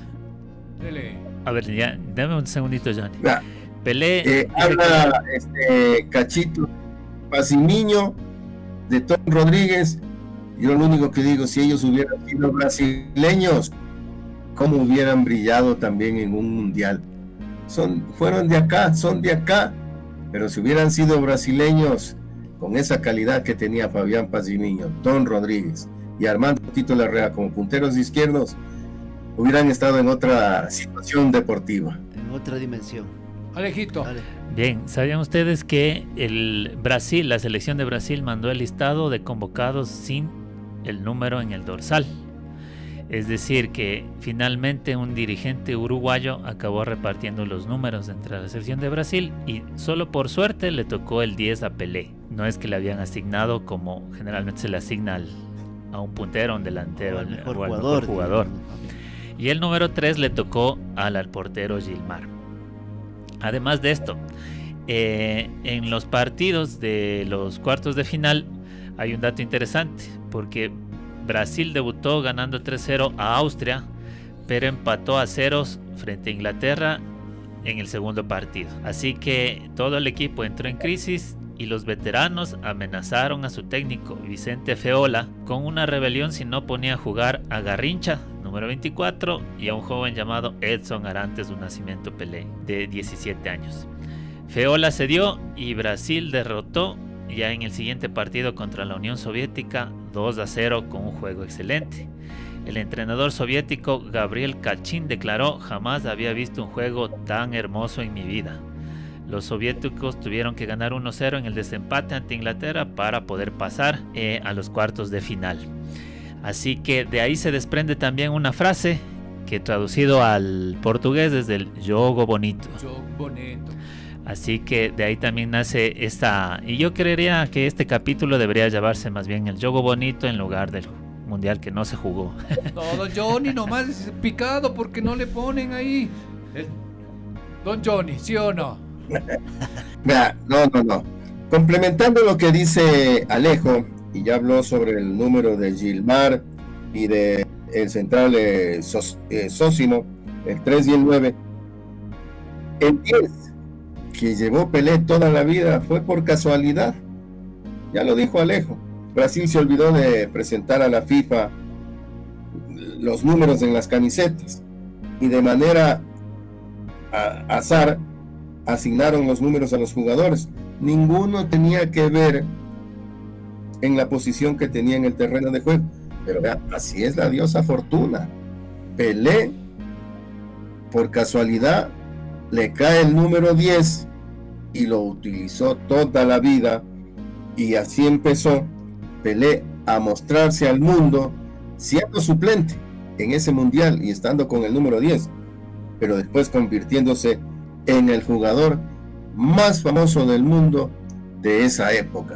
[SPEAKER 1] A ver, ya, dame un segundito, Johnny. Pelé
[SPEAKER 2] habla Cachito Pazimiño de Tom Rodríguez. Yo lo único que digo, si ellos hubieran sido brasileños, cómo hubieran brillado también en un mundial. Fueron de acá, son de acá, pero si hubieran sido brasileños con esa calidad que tenía Fabián Pazimiño, Tom Rodríguez y Armando Tito Larrea como punteros izquierdos, hubieran estado en otra situación deportiva.
[SPEAKER 4] En otra dimensión.
[SPEAKER 3] Alejito.
[SPEAKER 4] Dale.
[SPEAKER 1] Bien, ¿sabían ustedes que la selección de Brasil mandó el listado de convocados sin el número en el dorsal? Es decir, que finalmente un dirigente uruguayo acabó repartiendo los números entre la selección de Brasil y solo por suerte le tocó el 10 a Pelé. No es que le habían asignado como generalmente se le asigna a un puntero, a un delantero,
[SPEAKER 4] al mejor
[SPEAKER 1] o al
[SPEAKER 4] jugador,
[SPEAKER 1] mejor jugador. Y el número 3 le tocó al portero Gilmar. Además de esto, en los partidos de los cuartos de final hay un dato interesante, porque Brasil debutó ganando 3-0 a Austria, pero empató a ceros frente a Inglaterra en el segundo partido. Así que todo el equipo entró en crisis y los veteranos amenazaron a su técnico Vicente Feola con una rebelión si no ponía a jugar a Garrincha, número 24, y a un joven llamado Edson Arantes do Nascimento Pelé, de 17 años. Feola cedió y Brasil derrotó ya en el siguiente partido contra la Unión Soviética 2-0 con un juego excelente. El entrenador soviético Gabriel Kachin declaró: jamás había visto un juego tan hermoso en mi vida. Los soviéticos tuvieron que ganar 1-0 en el desempate ante Inglaterra para poder pasar a los cuartos de final. Así que de ahí se desprende también una frase que traducido al portugués es del jogo bonito.
[SPEAKER 3] Jogo bonito.
[SPEAKER 1] Así que de ahí también nace esta, y yo creería que este capítulo debería llamarse más bien el jogo bonito en lugar del mundial que no se jugó.
[SPEAKER 3] No, don Johnny nomás es picado porque no le ponen ahí. Don Johnny, ¿sí o no?
[SPEAKER 2] No. Complementando lo que dice Alejo, y ya habló sobre el número de Gilmar y de el central Sósimo, el 3 y el 9, el 10 que llevó Pelé toda la vida fue por casualidad. Ya lo dijo Alejo, Brasil se olvidó de presentar a la FIFA los números en las camisetas, y de manera azar asignaron los números a los jugadores. Ninguno tenía que ver en la posición que tenía en el terreno de juego. Pero vea, así es la diosa Fortuna. Pelé, por casualidad, le cae el número 10 y lo utilizó toda la vida, y así empezó Pelé a mostrarse al mundo siendo suplente en ese mundial y estando con el número 10, pero después convirtiéndose en el jugador más famoso del mundo de esa época.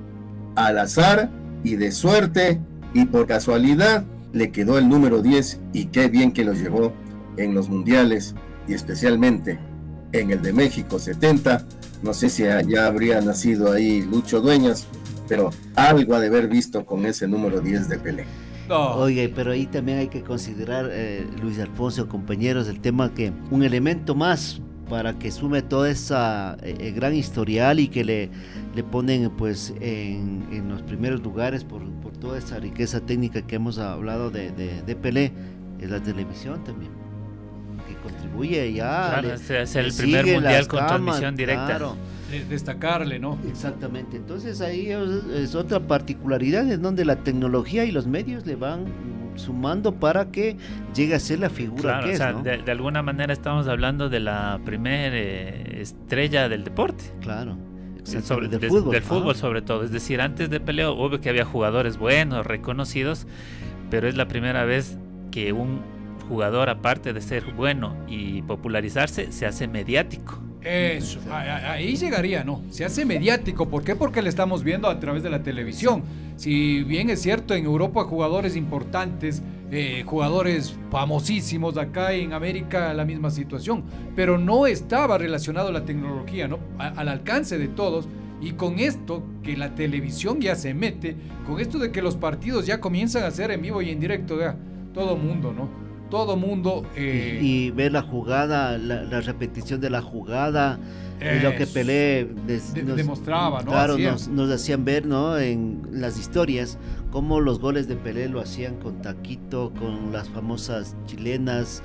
[SPEAKER 2] Al azar y de suerte y por casualidad le quedó el número 10, y qué bien que lo llevó en los mundiales, y especialmente en el de México 70. No sé si ya habría nacido ahí Lucho Dueñas, pero algo ha de haber visto con ese número 10 de Pelé.
[SPEAKER 3] No.
[SPEAKER 4] Oye, pero ahí también hay que considerar, Luis Alfonso, compañeros, el tema que un elemento más para que sume toda esa gran historial y que le ponen pues en los primeros lugares por toda esa riqueza técnica que hemos hablado de Pelé, es la televisión también, que contribuye ya.
[SPEAKER 1] Claro, es el primer mundial con transmisión directa.
[SPEAKER 4] Claro.
[SPEAKER 3] Destacarle, ¿no?
[SPEAKER 4] Exactamente, entonces ahí es otra particularidad en donde la tecnología y los medios le van sumando para que llegue a ser la figura,
[SPEAKER 1] claro,
[SPEAKER 4] que
[SPEAKER 1] o sea,
[SPEAKER 4] es, ¿no?
[SPEAKER 1] de alguna manera estamos hablando de la primera estrella del deporte.
[SPEAKER 4] Claro.
[SPEAKER 1] Del fútbol sobre todo. Es decir, antes de Pelé, obvio que había jugadores buenos, reconocidos, pero es la primera vez que un jugador, aparte de ser bueno y popularizarse, se hace mediático.
[SPEAKER 3] Eso, ahí llegaría, ¿no? Se hace mediático. ¿Por qué? Porque le estamos viendo a través de la televisión. Si bien es cierto, en Europa jugadores importantes, jugadores famosísimos, acá en América la misma situación, pero no estaba relacionado la tecnología, ¿no? Al alcance de todos. Y con esto, que la televisión ya se mete, con esto de que los partidos ya comienzan a ser en vivo y en directo, vea, todo mundo, ¿no? Todo mundo...
[SPEAKER 4] Y ver la jugada, la repetición de la jugada, y lo que Pelé nos
[SPEAKER 3] demostraba, ¿no?
[SPEAKER 4] Claro, nos hacían ver, ¿no? En las historias, cómo los goles de Pelé lo hacían con taquito, con las famosas chilenas.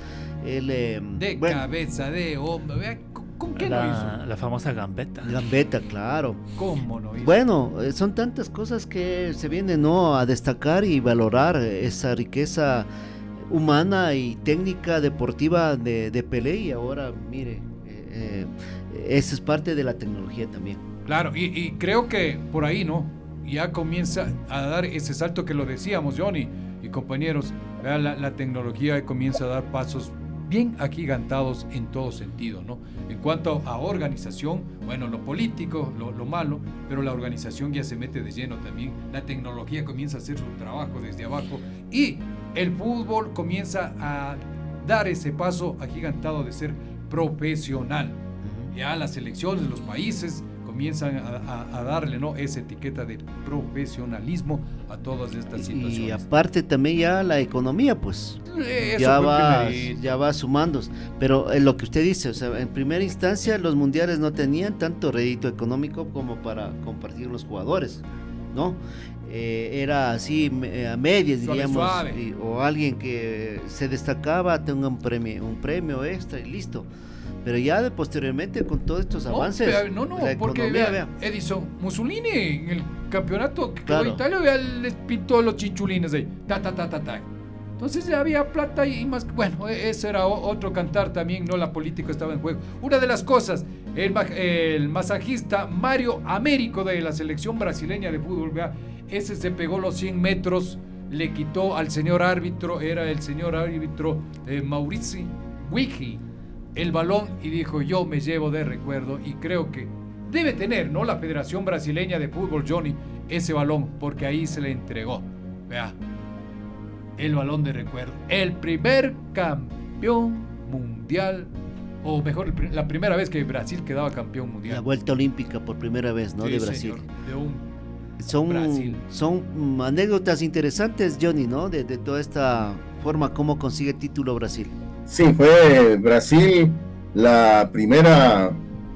[SPEAKER 3] Cabeza, de hombro, vea, ¿con qué lo hizo?
[SPEAKER 1] La famosa gambeta.
[SPEAKER 4] Gambeta, claro.
[SPEAKER 3] ¿Cómo no hizo?
[SPEAKER 4] Bueno, son tantas cosas que se vienen, ¿no?, a destacar y valorar esa riqueza humana y técnica deportiva de Pelé, y ahora, mire, esa es parte de la tecnología también.
[SPEAKER 3] Claro, y creo que por ahí, ¿no? Ya comienza a dar ese salto que lo decíamos, Johnny y compañeros, la tecnología comienza a dar pasos bien agigantados en todo sentido, ¿no? En cuanto a organización, bueno, lo político, lo malo, pero la organización ya se mete de lleno también, la tecnología comienza a hacer su trabajo desde abajo, y el fútbol comienza a dar ese paso agigantado de ser profesional. Ya las selecciones de los países comienzan a darle, ¿no?, esa etiqueta de profesionalismo a todas estas situaciones.
[SPEAKER 4] Y aparte también ya la economía, pues, ya va sumando. Pero lo que usted dice, o sea, en primera instancia los mundiales no tenían tanto rédito económico como para compartir los jugadores, ¿no? Era así a medias, diríamos,
[SPEAKER 3] suave.
[SPEAKER 4] O alguien que se destacaba tenga un premio extra y listo. Pero ya posteriormente, con todos estos avances,
[SPEAKER 3] porque vea, Edison Mussolini en el campeonato que
[SPEAKER 4] claro,
[SPEAKER 3] quedó Italia, les pintó los chinchulines ahí, ta. Entonces ya había plata y más. Bueno, ese era otro cantar también, no, la política estaba en juego. Una de las cosas, el masajista Mario Américo de la selección brasileña de fútbol, vea, ese se pegó los 100 metros, le quitó al señor árbitro, era el señor árbitro Mauricio Wiki, el balón, y dijo: yo me llevo de recuerdo. Y creo que debe tener, ¿no?, la Federación Brasileña de Fútbol, Johnny, ese balón, porque ahí se le entregó, vea, el balón de recuerdo, el primer campeón mundial, o mejor, la primera vez que Brasil quedaba campeón mundial.
[SPEAKER 4] La vuelta olímpica por primera vez, ¿no?,
[SPEAKER 3] sí,
[SPEAKER 4] de Brasil.
[SPEAKER 3] Señor, de Brasil.
[SPEAKER 4] Son anécdotas interesantes, Johnny, ¿no?, de toda esta forma, cómo consigue título Brasil.
[SPEAKER 2] Sí, fue Brasil la primera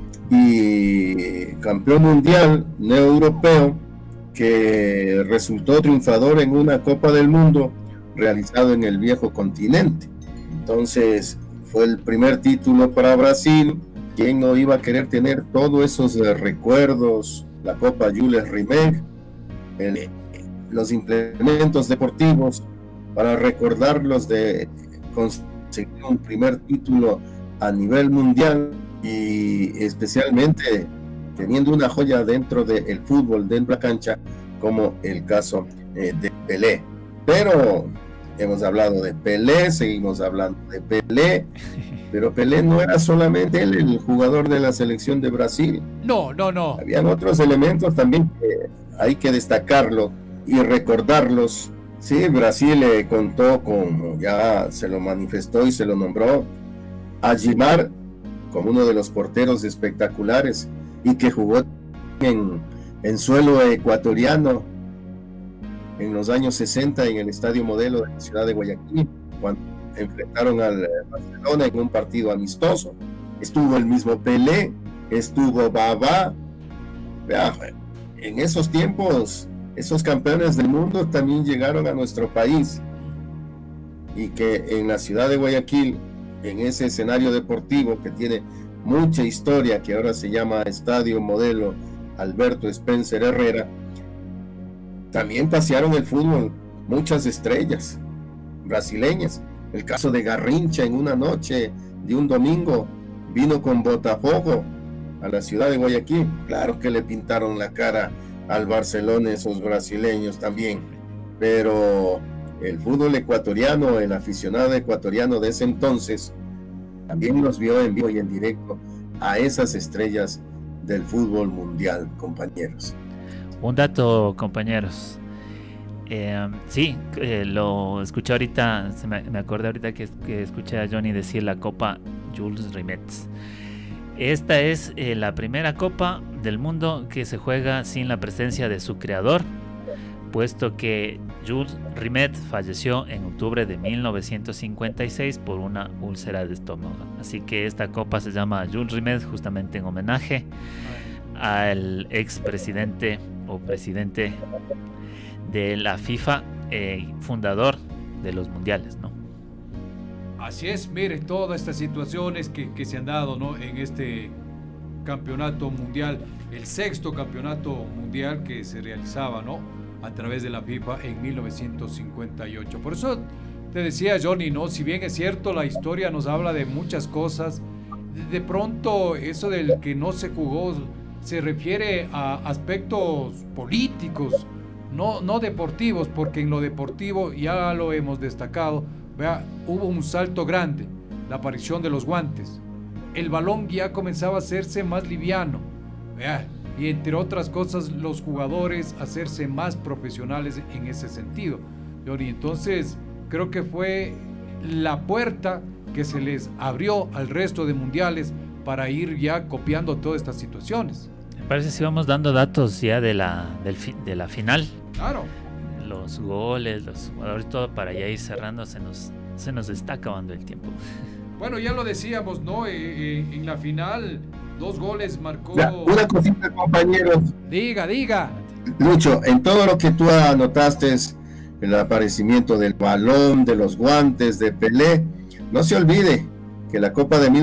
[SPEAKER 2] y campeón mundial neo-europeo que resultó triunfador en una Copa del Mundo realizado en el viejo continente. Entonces, fue el primer título para Brasil. ¿Quién no iba a querer tener todos esos recuerdos? La Copa Jules Rimet, los implementos deportivos para recordarlos de conseguir un primer título a nivel mundial, y especialmente teniendo una joya dentro del fútbol, dentro de la cancha, como el caso de Pelé. Pero hemos hablado de Pelé, seguimos hablando de Pelé, pero Pelé no era solamente él el jugador de la selección de Brasil.
[SPEAKER 3] No.
[SPEAKER 2] Habían otros elementos también que hay que destacarlo y recordarlos. Sí, Brasil contó con, ya se lo manifestó y se lo nombró, a Gilmar como uno de los porteros espectaculares y que jugó en suelo ecuatoriano en los años 60 en el Estadio Modelo de la ciudad de Guayaquil, cuando enfrentaron al Barcelona en un partido amistoso. Estuvo el mismo Pelé, estuvo Babá. En esos tiempos, esos campeones del mundo también llegaron a nuestro país, y que en la ciudad de Guayaquil, en ese escenario deportivo que tiene mucha historia, que ahora se llama Estadio Modelo Alberto Spencer Herrera, también pasearon el fútbol muchas estrellas brasileñas. El caso de Garrincha, en una noche de un domingo vino con Botafogo a la ciudad de Guayaquil. Claro que le pintaron la cara al Barcelona esos brasileños también, pero el fútbol ecuatoriano, el aficionado ecuatoriano de ese entonces, también nos vio en vivo y en directo a esas estrellas del fútbol mundial, compañeros.
[SPEAKER 1] Un dato, compañeros. Lo escuché ahorita, me acordé ahorita que escuché a Johnny decir la Copa Jules Rimet. Esta es la primera Copa del Mundo que se juega sin la presencia de su creador, puesto que Jules Rimet falleció en octubre de 1956 por una úlcera de estómago. Así que esta copa se llama Jules Rimet justamente en homenaje al expresidente o presidente de la FIFA, fundador de los mundiales, ¿no?
[SPEAKER 3] Así es, mire, todas estas situaciones que se han dado, ¿no?, en este campeonato mundial, el sexto campeonato mundial que se realizaba, ¿no?, a través de la FIFA en 1958. Por eso te decía, Johnny, ¿no?, si bien es cierto, la historia nos habla de muchas cosas, de pronto eso del que no se jugó se refiere a aspectos políticos, no deportivos, porque en lo deportivo ya lo hemos destacado. Vea, hubo un salto grande, la aparición de los guantes, el balón ya comenzaba a hacerse más liviano, vea, y entre otras cosas los jugadores hacerse más profesionales en ese sentido. Y entonces creo que fue la puerta que se les abrió al resto de mundiales para ir ya copiando todas estas situaciones.
[SPEAKER 1] Me parece que si vamos dando datos ya de la final.
[SPEAKER 3] Claro.
[SPEAKER 1] Los goles, los jugadores, todo para ya ir cerrando, se nos está acabando el tiempo.
[SPEAKER 3] Bueno, ya lo decíamos, ¿no? En la final, 2 goles marcó...
[SPEAKER 2] Una cosita, compañeros.
[SPEAKER 3] Diga.
[SPEAKER 2] Lucho, en todo lo que tú anotaste, el aparecimiento del balón, de los guantes, de Pelé, no se olvide que la Copa de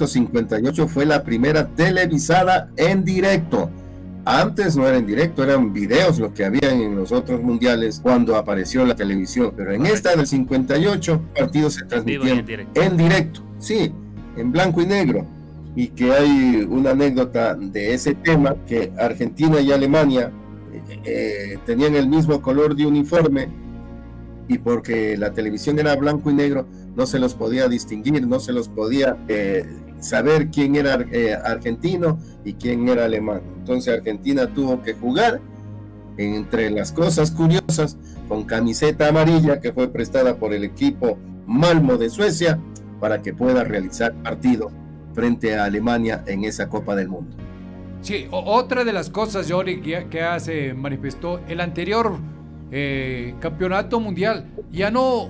[SPEAKER 2] 1958 fue la primera televisada en directo. Antes no era en directo, eran videos lo que habían en los otros mundiales cuando apareció la televisión, pero en esta del 58 partidos se transmitían en directo, sí, en blanco y negro, y que hay una anécdota de ese tema, que Argentina y Alemania tenían el mismo color de uniforme, y porque la televisión era blanco y negro no se los podía distinguir, no se los podía saber quién era argentino y quién era alemán. Entonces Argentina tuvo que jugar, entre las cosas curiosas, con camiseta amarilla que fue prestada por el equipo Malmo de Suecia para que pueda realizar partido frente a Alemania en esa Copa del Mundo.
[SPEAKER 3] Sí, otra de las cosas, Johnny, que ya se manifestó, el anterior campeonato mundial ya no...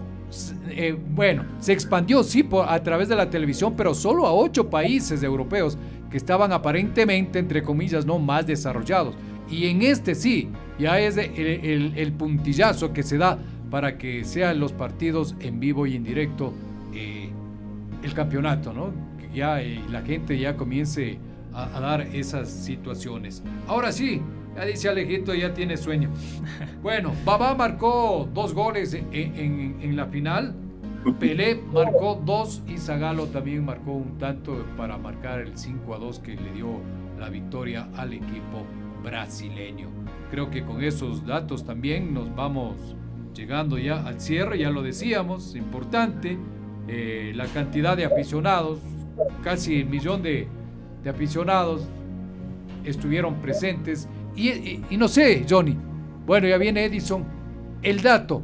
[SPEAKER 3] se expandió a través de la televisión, pero solo a 8 países europeos que estaban aparentemente, entre comillas, no más desarrollados, y en este sí, ya es el puntillazo que se da para que sean los partidos en vivo y en directo el campeonato, ¿no? Que ya la gente ya comience a dar esas situaciones. Ahora sí, ya dice Alejito, ya tiene sueño. Bueno, Babá marcó 2 goles en la final. Pelé marcó 2 y Zagallo también marcó un tanto para marcar el 5-2 que le dio la victoria al equipo brasileño. Creo que con esos datos también nos vamos llegando ya al cierre, ya lo decíamos, importante, la cantidad de aficionados, casi 1 millón de aficionados estuvieron presentes y no sé, Johnny, bueno, ya viene Edison, el dato,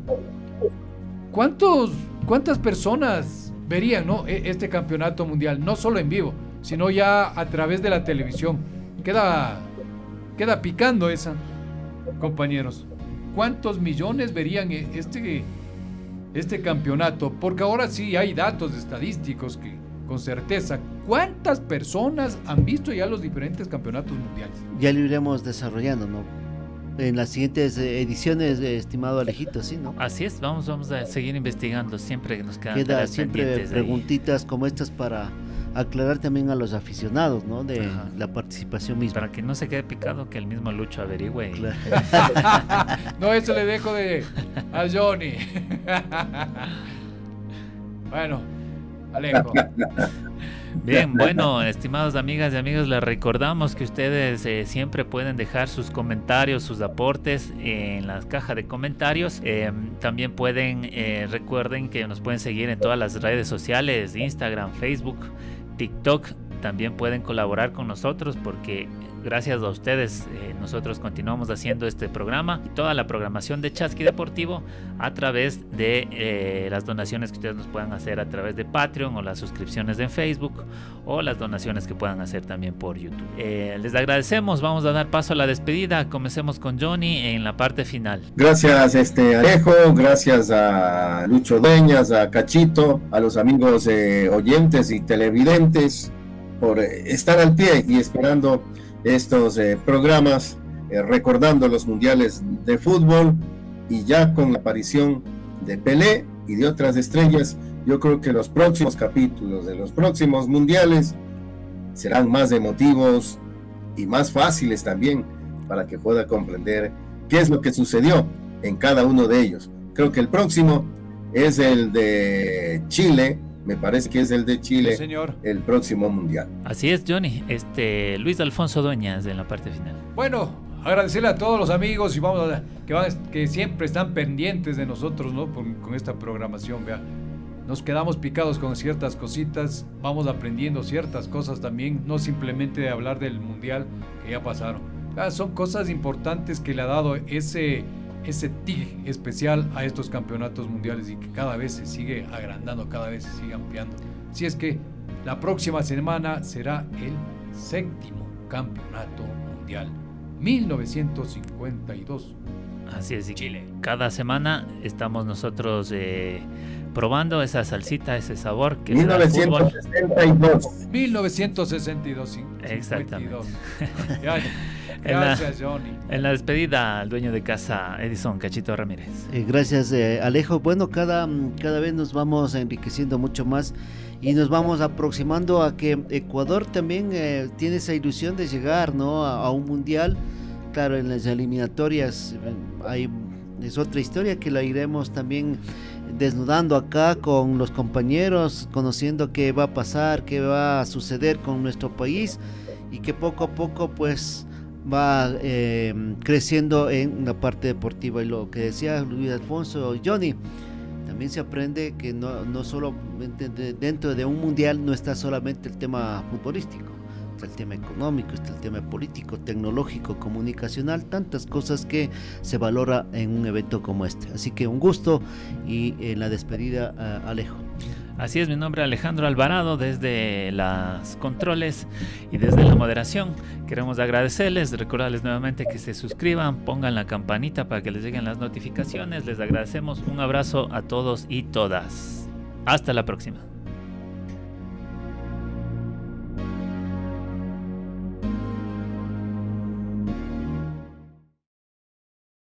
[SPEAKER 3] ¿cuántas personas verían, ¿no?, este campeonato mundial, no solo en vivo, sino ya a través de la televisión? Queda picando esa, compañeros. ¿Cuántos millones verían este campeonato? Porque ahora sí hay datos estadísticos que con certeza, ¿cuántas personas han visto ya los diferentes campeonatos mundiales? Ya
[SPEAKER 4] lo iremos desarrollando, ¿no? En las siguientes ediciones, estimado Alejito, ¿sí, no?
[SPEAKER 1] Así es, vamos a seguir investigando, siempre nos
[SPEAKER 4] queda siempre preguntitas como estas para aclarar también a los aficionados, ¿no?, de la participación misma.
[SPEAKER 1] Para que no se quede picado, que el mismo Lucho averigüe.
[SPEAKER 4] Claro.
[SPEAKER 3] No, eso le dejo a Johnny. Bueno, Alejo.
[SPEAKER 1] Bien, bueno, estimados amigas y amigos, les recordamos que ustedes siempre pueden dejar sus comentarios, sus aportes en la caja de comentarios. También recuerden que nos pueden seguir en todas las redes sociales, Instagram, Facebook, TikTok. También pueden colaborar con nosotros porque gracias a ustedes nosotros continuamos haciendo este programa y toda la programación de Chasqui Deportivo a través de las donaciones que ustedes nos puedan hacer a través de Patreon o las suscripciones en Facebook o las donaciones que puedan hacer también por YouTube. Les agradecemos, vamos a dar paso a la despedida. Comencemos con Johnny en la parte final.
[SPEAKER 2] Gracias Alejo, gracias a Lucho Dueñas, a Cachito, a los amigos oyentes y televidentes por estar al pie y esperando estos programas, recordando los mundiales de fútbol, y ya con la aparición de Pelé y de otras estrellas, yo creo que los próximos capítulos de los próximos mundiales serán más emotivos y más fáciles también para que pueda comprender qué es lo que sucedió en cada uno de ellos. Creo que el próximo es el de Chile. Me parece que es el de Chile, sí, señor, el próximo mundial.
[SPEAKER 1] Así es, Johnny. Luis Alfonso Dueñas en la parte final.
[SPEAKER 3] Bueno, agradecerle a todos los amigos y que siempre están pendientes de nosotros, ¿no?, con esta programación. Vea, nos quedamos picados con ciertas cositas, vamos aprendiendo ciertas cosas también, no simplemente de hablar del mundial que ya pasaron. Son cosas importantes que le ha dado ese tic especial a estos campeonatos mundiales y que cada vez se sigue agrandando, cada vez se sigue ampliando. Así es que la próxima semana será el 7º campeonato mundial, 1952.
[SPEAKER 1] Así es, Chile. Cada semana estamos nosotros probando esa salsita, ese sabor que
[SPEAKER 2] 1962.
[SPEAKER 3] 1962.
[SPEAKER 1] Exactamente.
[SPEAKER 3] Gracias, Johnny.
[SPEAKER 1] En la despedida, al dueño de casa, Edison Cachito Ramírez.
[SPEAKER 4] Gracias, Alejo. Bueno, cada vez nos vamos enriqueciendo mucho más y nos vamos aproximando a que Ecuador también tiene esa ilusión de llegar, ¿no?, a un mundial. Claro, en las eliminatorias es otra historia que la iremos también desnudando acá con los compañeros, conociendo qué va a pasar, qué va a suceder con nuestro país y que poco a poco pues va creciendo en la parte deportiva. Y lo que decía Luis Alfonso, Johnny, también se aprende que no solo dentro de un mundial no está solamente el tema futbolístico, está el tema económico, está el tema político, tecnológico, comunicacional, tantas cosas que se valora en un evento como este. Así que un gusto y en la despedida, Alejo.
[SPEAKER 1] Así es, mi nombre es Alejandro Alvarado, desde los controles y desde la moderación. Queremos agradecerles, recordarles nuevamente que se suscriban, pongan la campanita para que les lleguen las notificaciones. Les agradecemos, un abrazo a todos y todas. Hasta la próxima.